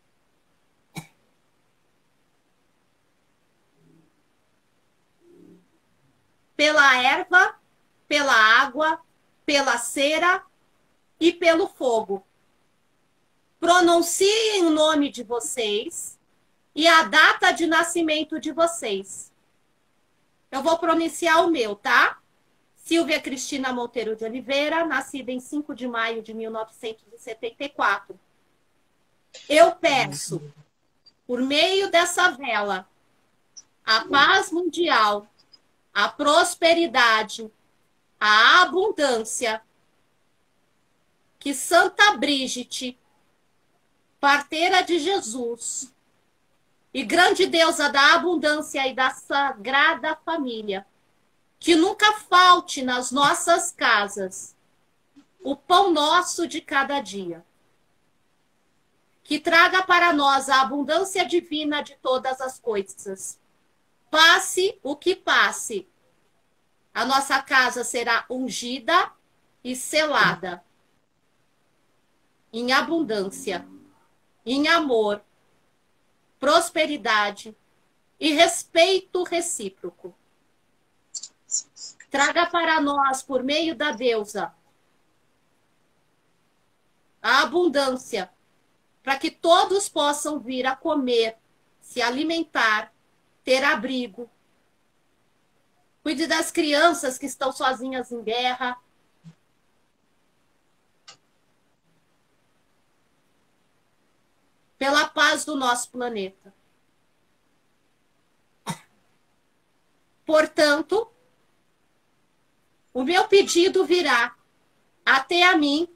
[SPEAKER 2] Pela erva, pela água, pela cera e pelo fogo. Pronunciem o nome de vocês e a data de nascimento de vocês. Eu vou pronunciar o meu, tá? Silvia Cristina Monteiro de Oliveira, nascida em 5 de maio de 1974. Eu peço, por meio dessa vela, a paz mundial, a prosperidade, a abundância, que Santa Brígide, parteira de Jesus e grande deusa da abundância e da Sagrada Família, que nunca falte nas nossas casas o pão nosso de cada dia, que traga para nós a abundância divina de todas as coisas. Passe o que passe, a nossa casa será ungida e selada em abundância, em amor, prosperidade e respeito recíproco. Traga para nós, por meio da deusa, a abundância, para que todos possam vir a comer, se alimentar, ter abrigo. Cuide das crianças que estão sozinhas em guerra. Pela paz do nosso planeta. Portanto, o meu pedido virá até a mim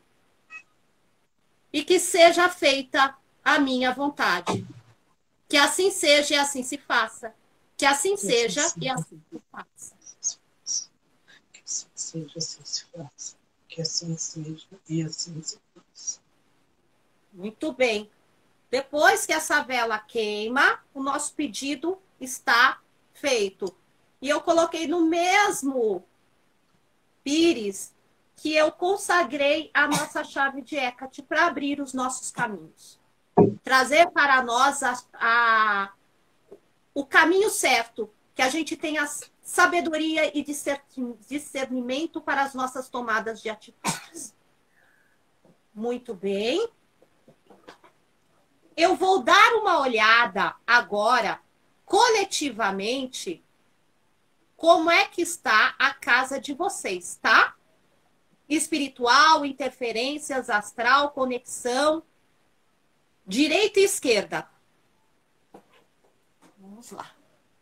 [SPEAKER 2] e que seja feita a minha vontade. Que assim seja e assim se faça. Que assim seja e assim se faça.
[SPEAKER 1] Que assim seja, assim se faça. Que assim seja e assim se faz.
[SPEAKER 2] Muito bem. Depois que essa vela queima, o nosso pedido está feito. E eu coloquei no mesmo pires que eu consagrei a nossa chave de Hecate para abrir os nossos caminhos. Trazer para nós o caminho certo, que a gente tenha sabedoria e discernimento para as nossas tomadas de atitudes. Muito bem. Eu vou dar uma olhada agora, coletivamente, como é que está a casa de vocês, tá? Espiritual, interferências, astral, conexão, direita e esquerda. Vamos lá.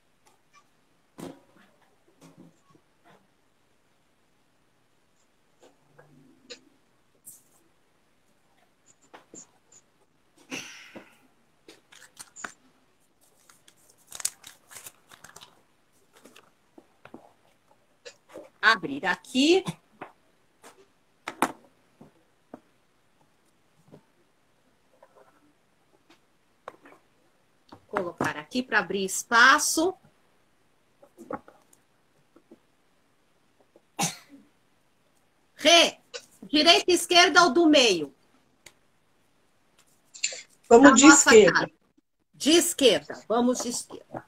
[SPEAKER 2] Abrir aqui. Colocar aqui para abrir espaço. Rê, direita e esquerda ou do meio?
[SPEAKER 1] Vamos de esquerda.
[SPEAKER 2] Casa. De esquerda, vamos de esquerda.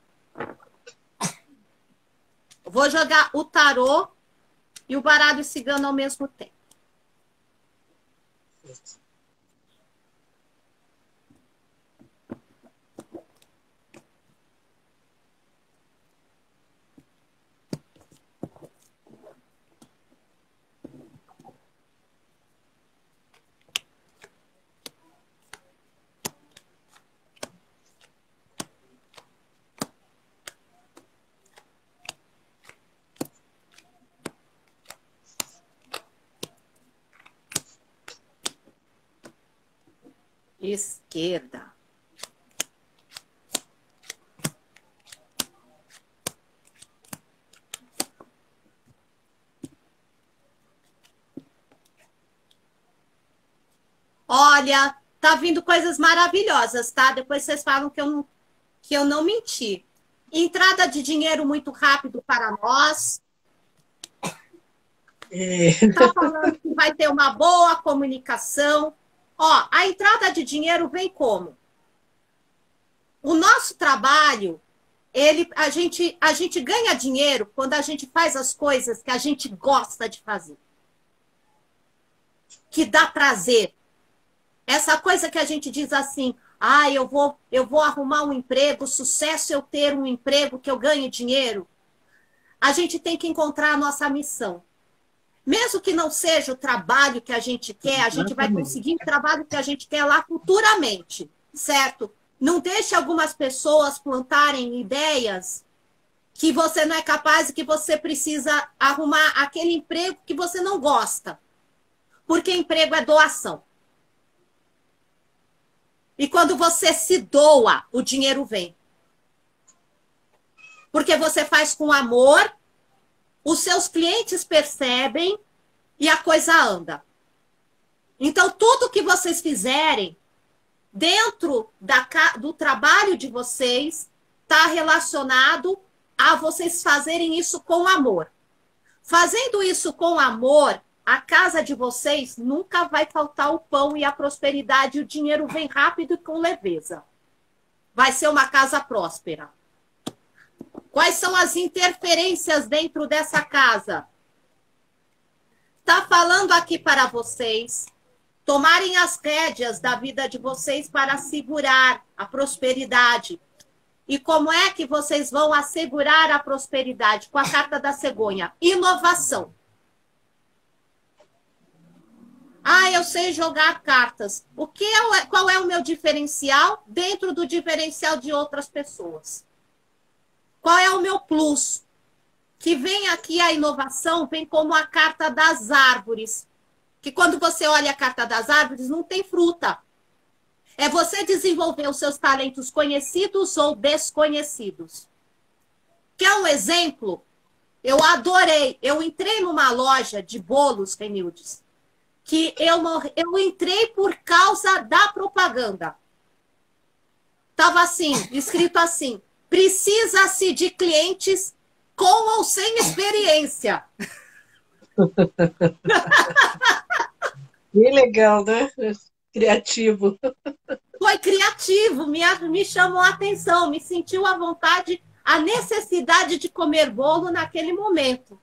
[SPEAKER 2] Vou jogar o tarô e o baralho cigano ao mesmo tempo. Esquerda. Olha, tá vindo coisas maravilhosas, tá? Depois vocês falam que eu não menti. Entrada de dinheiro muito rápido para nós. Tá falando que vai ter uma boa comunicação. Ó, a entrada de dinheiro vem como? O nosso trabalho, a gente ganha dinheiro quando a gente faz as coisas que a gente gosta de fazer. Que dá prazer. Essa coisa que a gente diz assim, eu vou arrumar um emprego, sucesso eu ter um emprego que eu ganhe dinheiro. A gente tem que encontrar a nossa missão. Mesmo que não seja o trabalho que a gente quer, a gente vai conseguir o trabalho que a gente quer lá futuramente, certo? Não deixe algumas pessoas plantarem ideias que você não é capaz e que você precisa arrumar aquele emprego que você não gosta. Porque emprego é doação. E quando você se doa, o dinheiro vem. Porque você faz com amor, os seus clientes percebem e a coisa anda. Então, tudo que vocês fizerem dentro do trabalho de vocês está relacionado a vocês fazerem isso com amor. Fazendo isso com amor, a casa de vocês nunca vai faltar o pão e a prosperidade, o dinheiro vem rápido e com leveza. Vai ser uma casa próspera. Quais são as interferências dentro dessa casa? Está falando aqui para vocês tomarem as rédeas da vida de vocês para assegurar a prosperidade. E como é que vocês vão assegurar a prosperidade? Com a carta da cegonha. Inovação. Eu sei jogar cartas. Qual é o meu diferencial dentro do diferencial de outras pessoas? Qual é o meu plus? Que vem aqui a inovação, vem como a carta das árvores. Que quando você olha a carta das árvores, não tem fruta. É você desenvolver os seus talentos conhecidos ou desconhecidos. Quer um exemplo? Eu adorei. Eu entrei numa loja de bolos, Renildes. que eu entrei por causa da propaganda. Estava assim, escrito assim, precisa-se de clientes com ou sem experiência.
[SPEAKER 1] Que legal, né? Criativo.
[SPEAKER 2] Foi criativo, me chamou a atenção, me sentiu à vontade, a necessidade de comer bolo naquele momento.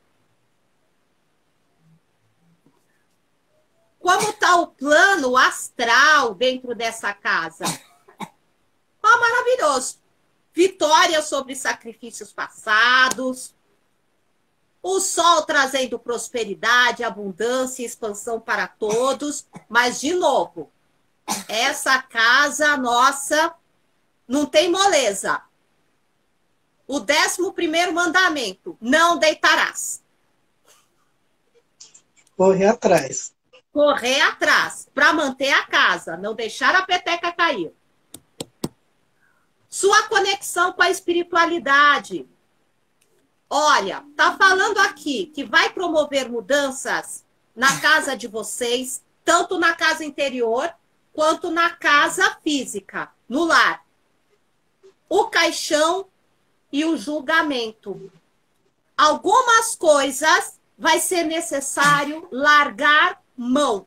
[SPEAKER 2] Como está o plano astral dentro dessa casa? Oh, maravilhoso. Vitória sobre sacrifícios passados. O sol trazendo prosperidade, abundância e expansão para todos. Mas, de novo, essa casa nossa não tem moleza. O 11º mandamento, não deitarás.
[SPEAKER 1] Correr atrás.
[SPEAKER 2] Correr atrás, para manter a casa, não deixar a peteca cair. Sua conexão com a espiritualidade. Olha, tá falando aqui que vai promover mudanças na casa de vocês, tanto na casa interior quanto na casa física, no lar. O caixão e o julgamento. Algumas coisas vai ser necessário largar mão.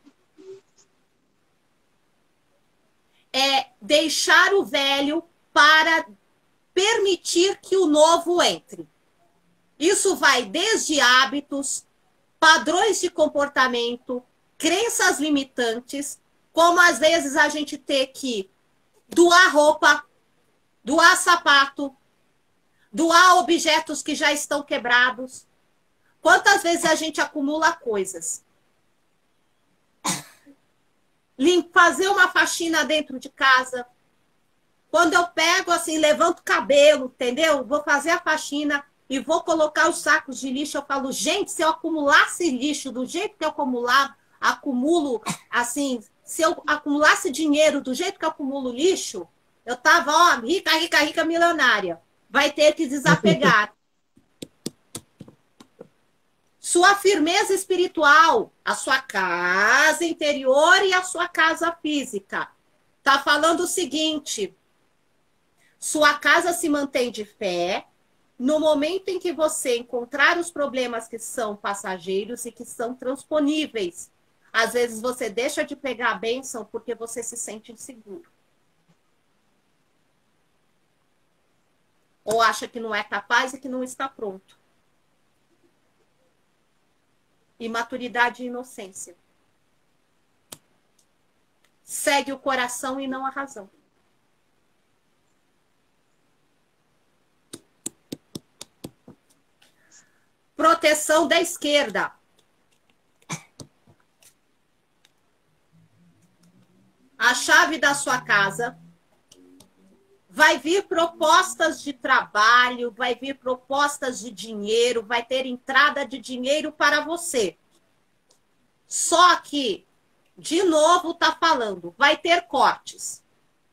[SPEAKER 2] É deixar o velho para permitir que o novo entre. Isso vai desde hábitos, padrões de comportamento, crenças limitantes, como às vezes a gente ter que doar roupa, doar sapato, doar objetos que já estão quebrados. Quantas vezes a gente acumula coisas? Fazer uma faxina dentro de casa. Quando eu pego assim, levanto o cabelo, entendeu? Vou fazer a faxina e vou colocar os sacos de lixo. Eu falo, gente, se eu acumulasse lixo do jeito que eu acumulo, assim, se eu acumulasse dinheiro do jeito que eu acumulo lixo, eu tava, ó, rica, rica, rica, milionária. Vai ter que desapegar. Sua firmeza espiritual, a sua casa interior e a sua casa física. Tá falando o seguinte, sua casa se mantém de fé no momento em que você encontrar os problemas que são passageiros e que são transponíveis. Às vezes você deixa de pegar a bênção porque você se sente inseguro. Ou acha que não é capaz e que não está pronto. Imaturidade e inocência. Segue o coração e não a razão. Proteção da esquerda. A chave da sua casa. Vai vir propostas de trabalho, vai vir propostas de dinheiro, vai ter entrada de dinheiro para você. Só que, de novo, tá falando, vai ter cortes.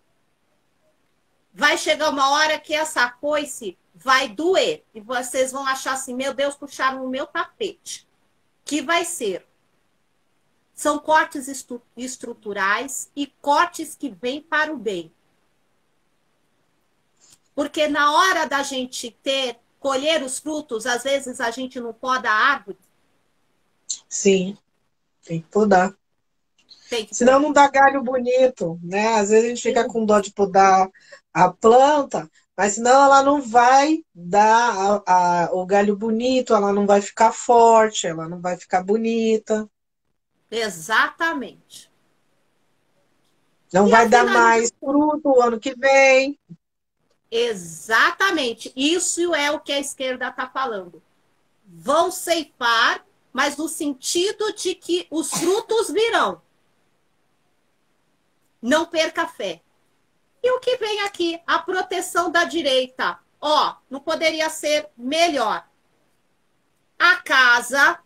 [SPEAKER 2] Vai chegar uma hora que essa coice vai doer. E vocês vão achar assim, meu Deus, puxaram o meu tapete. Que vai ser? São cortes estruturais e cortes que vêm para o bem. Porque na hora da gente colher os frutos, às vezes a gente não poda a árvore.
[SPEAKER 1] Sim, tem que podar. Senão não dá galho bonito, né? Às vezes a gente fica com dó de podar a planta, mas senão ela não vai dar o galho bonito, ela não vai ficar forte, ela não vai ficar bonita.
[SPEAKER 2] Exatamente.
[SPEAKER 1] Não vai dar mais fruto o ano que vem.
[SPEAKER 2] Exatamente. Isso é o que a esquerda está falando. Vão ceifar, mas no sentido de que os frutos virão. Não perca a fé. E o que vem aqui? A proteção da direita. Ó, não poderia ser melhor. A casa,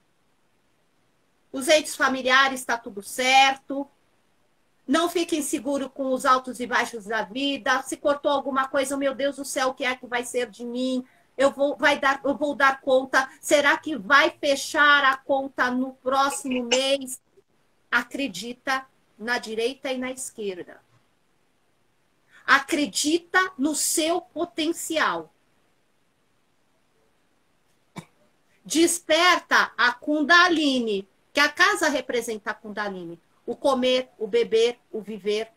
[SPEAKER 2] os entes familiares, está tudo certo. Não fiquem seguros com os altos e baixos da vida. Se cortou alguma coisa, meu Deus do céu, o que é que vai ser de mim? Eu vou dar conta. Será que vai fechar a conta no próximo mês? acredita na direita e na esquerda. Acredita no seu potencial. Desperta a Kundalini, que a casa representa a Kundalini. O comer, o beber, o viver.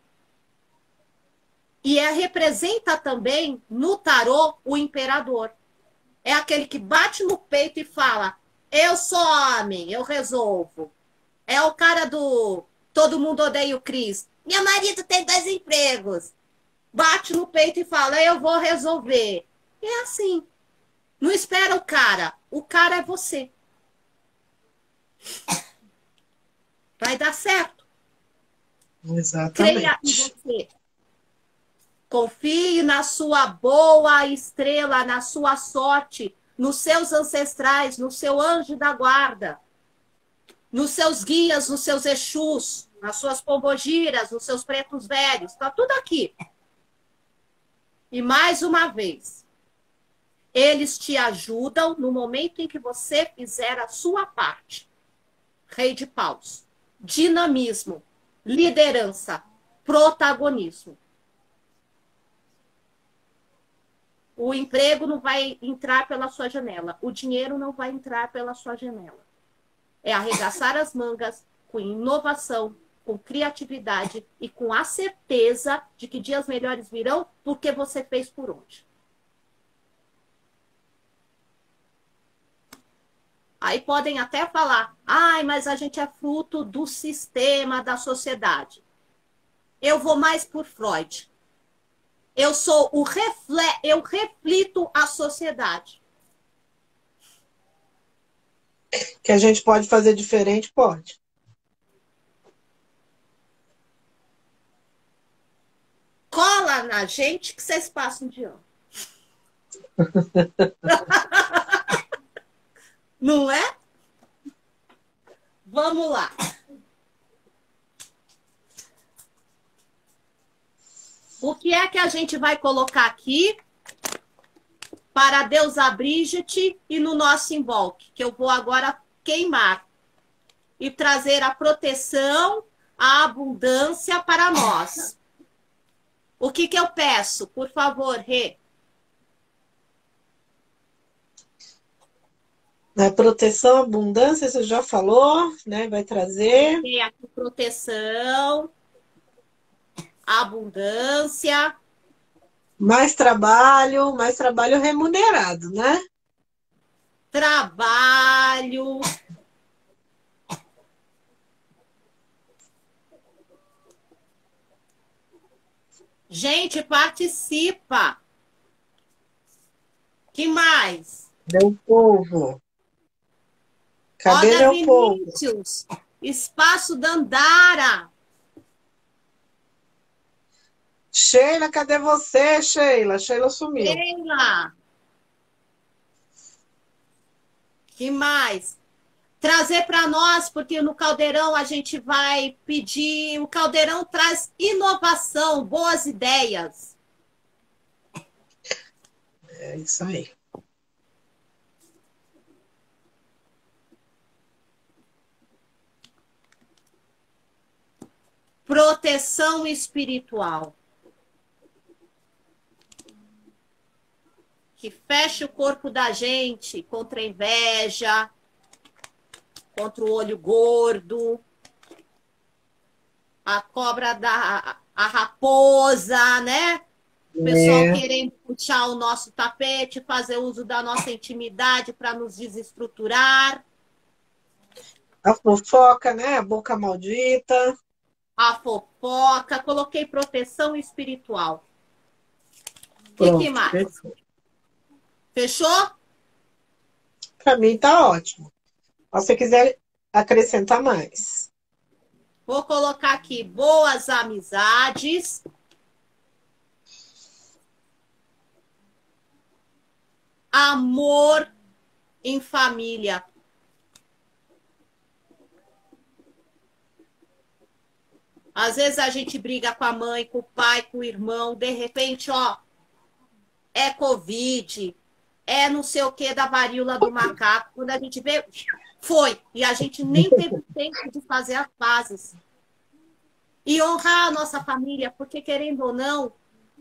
[SPEAKER 2] E representa também, no tarô, o imperador. É aquele que bate no peito e fala: eu sou homem, eu resolvo. É o cara do todo mundo odeia o Cris. Meu marido tem 2 empregos. Bate no peito e fala: eu vou resolver. E é assim. Não espera o cara. O cara é você. Vai dar certo.
[SPEAKER 1] Exatamente.
[SPEAKER 2] Creia em você. Confie na sua boa estrela, na sua sorte, nos seus ancestrais, no seu anjo da guarda, nos seus guias, nos seus exus, nas suas pombogiras, nos seus pretos velhos. Está tudo aqui. E mais uma vez, eles te ajudam no momento em que você fizer a sua parte. Rei de paus. Dinamismo, liderança, protagonismo. O emprego não vai entrar pela sua janela. O dinheiro não vai entrar pela sua janela. É arregaçar as mangas com inovação, com criatividade e com a certeza de que dias melhores virão porque você fez por onde. Aí podem até falar: ai, mas a gente é fruto do sistema da sociedade. Eu vou mais por Freud. Eu sou eu reflito a sociedade.
[SPEAKER 1] Que a gente pode fazer diferente, pode.
[SPEAKER 2] Cola na gente que vocês passam de ano. Não é? Vamos lá. O que é que a gente vai colocar aqui para a deusa Brigitte e no nosso invoque? Que eu vou agora queimar e trazer a proteção, a abundância para nós. O que eu peço? Por favor, Rê.
[SPEAKER 1] Na proteção, abundância, você já falou, né? Vai trazer.
[SPEAKER 2] Tem aqui proteção, abundância.
[SPEAKER 1] Mais trabalho remunerado, né?
[SPEAKER 2] Trabalho. Gente, participa. Que mais?
[SPEAKER 1] Meu povo. Cadê
[SPEAKER 2] Roda
[SPEAKER 1] meu povo?
[SPEAKER 2] Vinícius. Espaço Dandara.
[SPEAKER 1] Sheila, cadê você, Sheila? Sheila sumiu.
[SPEAKER 2] Sheila. Que mais? Trazer para nós, porque no Caldeirão a gente vai pedir. O Caldeirão traz inovação, boas ideias.
[SPEAKER 1] É isso aí.
[SPEAKER 2] Proteção espiritual. Que feche o corpo da gente contra a inveja, contra o olho gordo, a cobra a raposa, né? O pessoal querendo puxar o nosso tapete, fazer uso da nossa intimidade para nos desestruturar.
[SPEAKER 1] A fofoca, né? A boca maldita.
[SPEAKER 2] A fofoca. Coloquei proteção espiritual. O que mais?
[SPEAKER 1] Fechou.
[SPEAKER 2] Fechou?
[SPEAKER 1] Para mim tá ótimo. Se você quiser acrescentar mais.
[SPEAKER 2] Vou colocar aqui boas amizades. Amor em família. Às vezes a gente briga com a mãe, com o pai, com o irmão. De repente, ó, é Covid, é não sei o que da varíola do macaco. Quando a gente vê, Foi. E a gente nem teve tempo de fazer as pazes. E honrar a nossa família, porque, querendo ou não,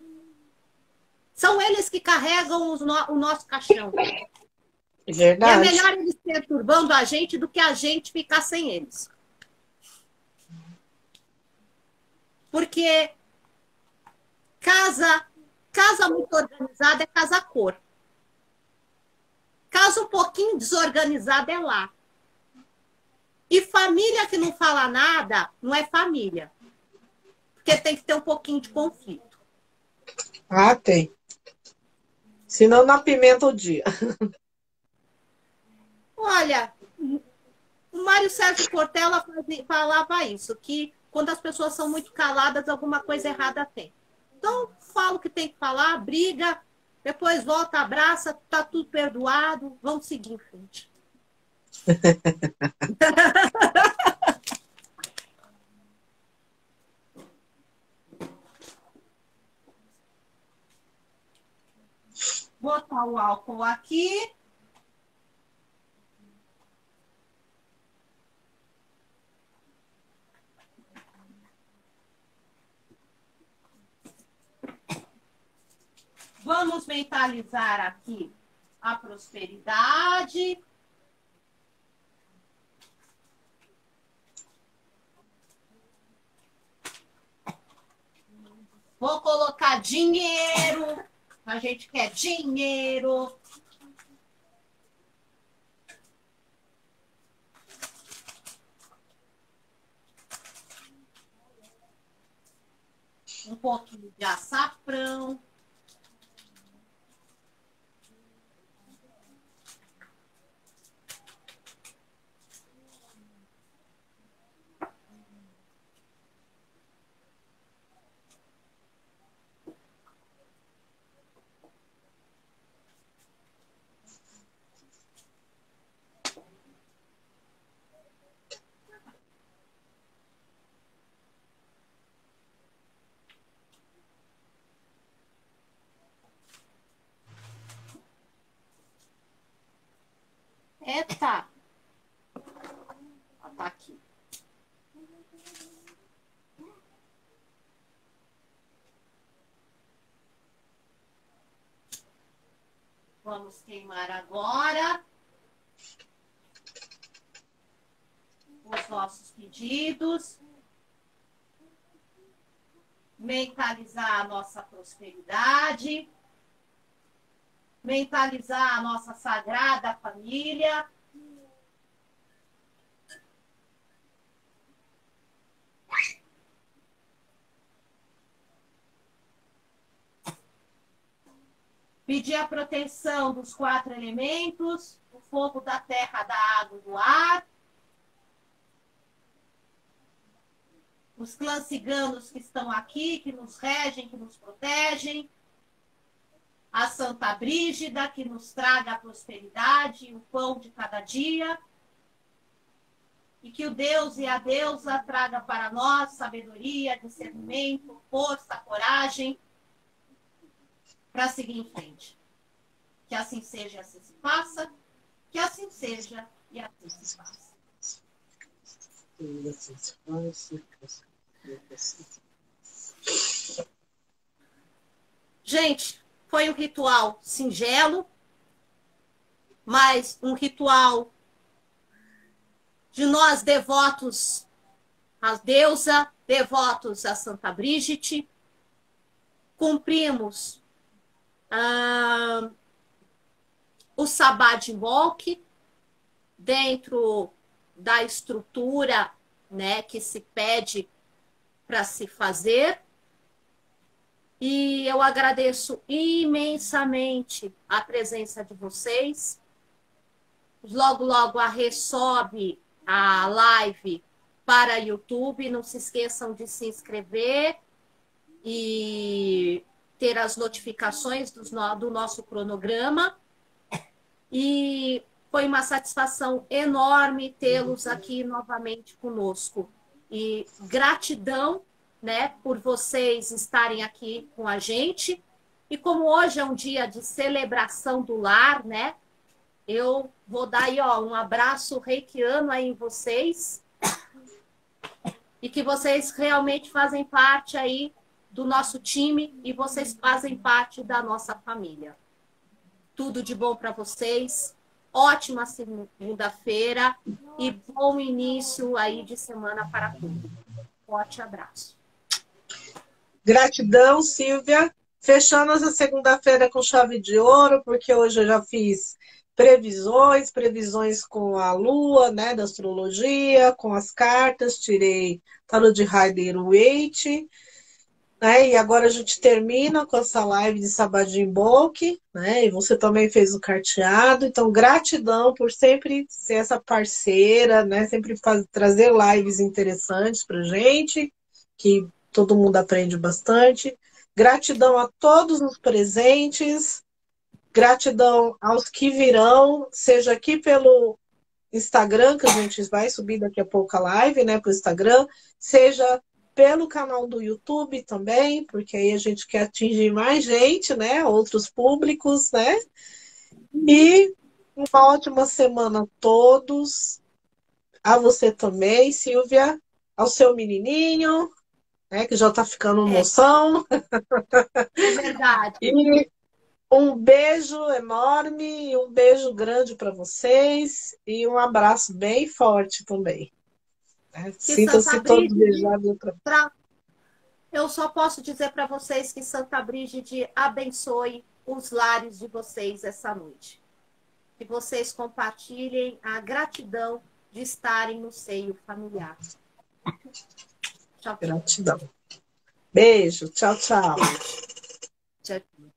[SPEAKER 2] são eles que carregam o nosso caixão.
[SPEAKER 1] Verdade.
[SPEAKER 2] E é melhor eles perturbando a gente do que a gente ficar sem eles. Porque casa muito organizada é casa-cor. Casa um pouquinho desorganizada é lá. E família que não fala nada não é família. Porque tem que ter um pouquinho de conflito.
[SPEAKER 1] Ah, tem. Senão não apimenta o dia.
[SPEAKER 2] Olha, o Mário Sérgio Cortella falava isso, que quando as pessoas são muito caladas, alguma coisa errada tem. Então, fala o que tem que falar, briga, depois volta, abraça, tá tudo perdoado, vamos seguir em frente. Botar o álcool aqui. Vamos mentalizar aqui a prosperidade. Vou colocar dinheiro. A gente quer dinheiro. Um pouquinho de açafrão. Eita! Tá aqui. Vamos queimar agora os nossos pedidos. Mentalizar a nossa prosperidade. Mentalizar a nossa sagrada família. Pedir a proteção dos 4 elementos, do fogo, da terra, da água e do ar. Os clãs ciganos que estão aqui, que nos regem, que nos protegem. A Santa Brígida, que nos traga a prosperidade e o pão de cada dia. E que o Deus e a deusa traga para nós sabedoria, discernimento, força, coragem, para seguir em frente. Que assim seja e assim se faça. Que assim seja e assim se faça. Gente, foi um ritual singelo, mas um ritual de nós devotos à deusa, devotos a Santa Brígide. Cumprimos o Sabá de Molk dentro da estrutura, né, que se pede para se fazer. E eu agradeço imensamente a presença de vocês. Logo, logo a Rê sobe a live para YouTube. Não se esqueçam de se inscrever e ter as notificações do nosso cronograma. E foi uma satisfação enorme tê-los aqui novamente conosco. E gratidão, né, por vocês estarem aqui com a gente. E como hoje é um dia de celebração do lar, né, Eu vou dar aí, ó, um abraço reikiano aí em vocês e que vocês realmente fazem parte aí do nosso time e vocês fazem parte da nossa família. Tudo de bom para vocês. Ótima segunda-feira e bom início aí de semana para todos. Forte abraço.
[SPEAKER 1] Gratidão, Silvia. Fechando essa segunda-feira com chave de ouro, porque hoje eu já fiz previsões com a lua, né, da astrologia, com as cartas, tirei tarot de Rider-Waite, né, e agora a gente termina com essa live de Sabadimboque, né, e você também fez o carteado, então gratidão por sempre ser essa parceira, né, sempre trazer lives interessantes pra gente, que todo mundo aprende bastante. Gratidão a todos os presentes, gratidão aos que virão, seja aqui pelo Instagram, que a gente vai subir daqui a pouco a live, né, para o Instagram, seja pelo canal do YouTube também, porque aí a gente quer atingir mais gente, né, outros públicos, né, e uma ótima semana a todos, a você também, Silvia, ao seu menininho, né, que já está ficando moção.
[SPEAKER 2] É verdade.
[SPEAKER 1] E um beijo enorme, um beijo grande para vocês e um abraço bem forte também. Sintam-se todos beijados.
[SPEAKER 2] Eu só posso dizer para vocês que Santa Brígide abençoe os lares de vocês essa noite. Que vocês compartilhem a gratidão de estarem no seio familiar. Tchau, tchau.
[SPEAKER 1] Gratidão. Beijo. Tchau, tchau.
[SPEAKER 2] Tchau.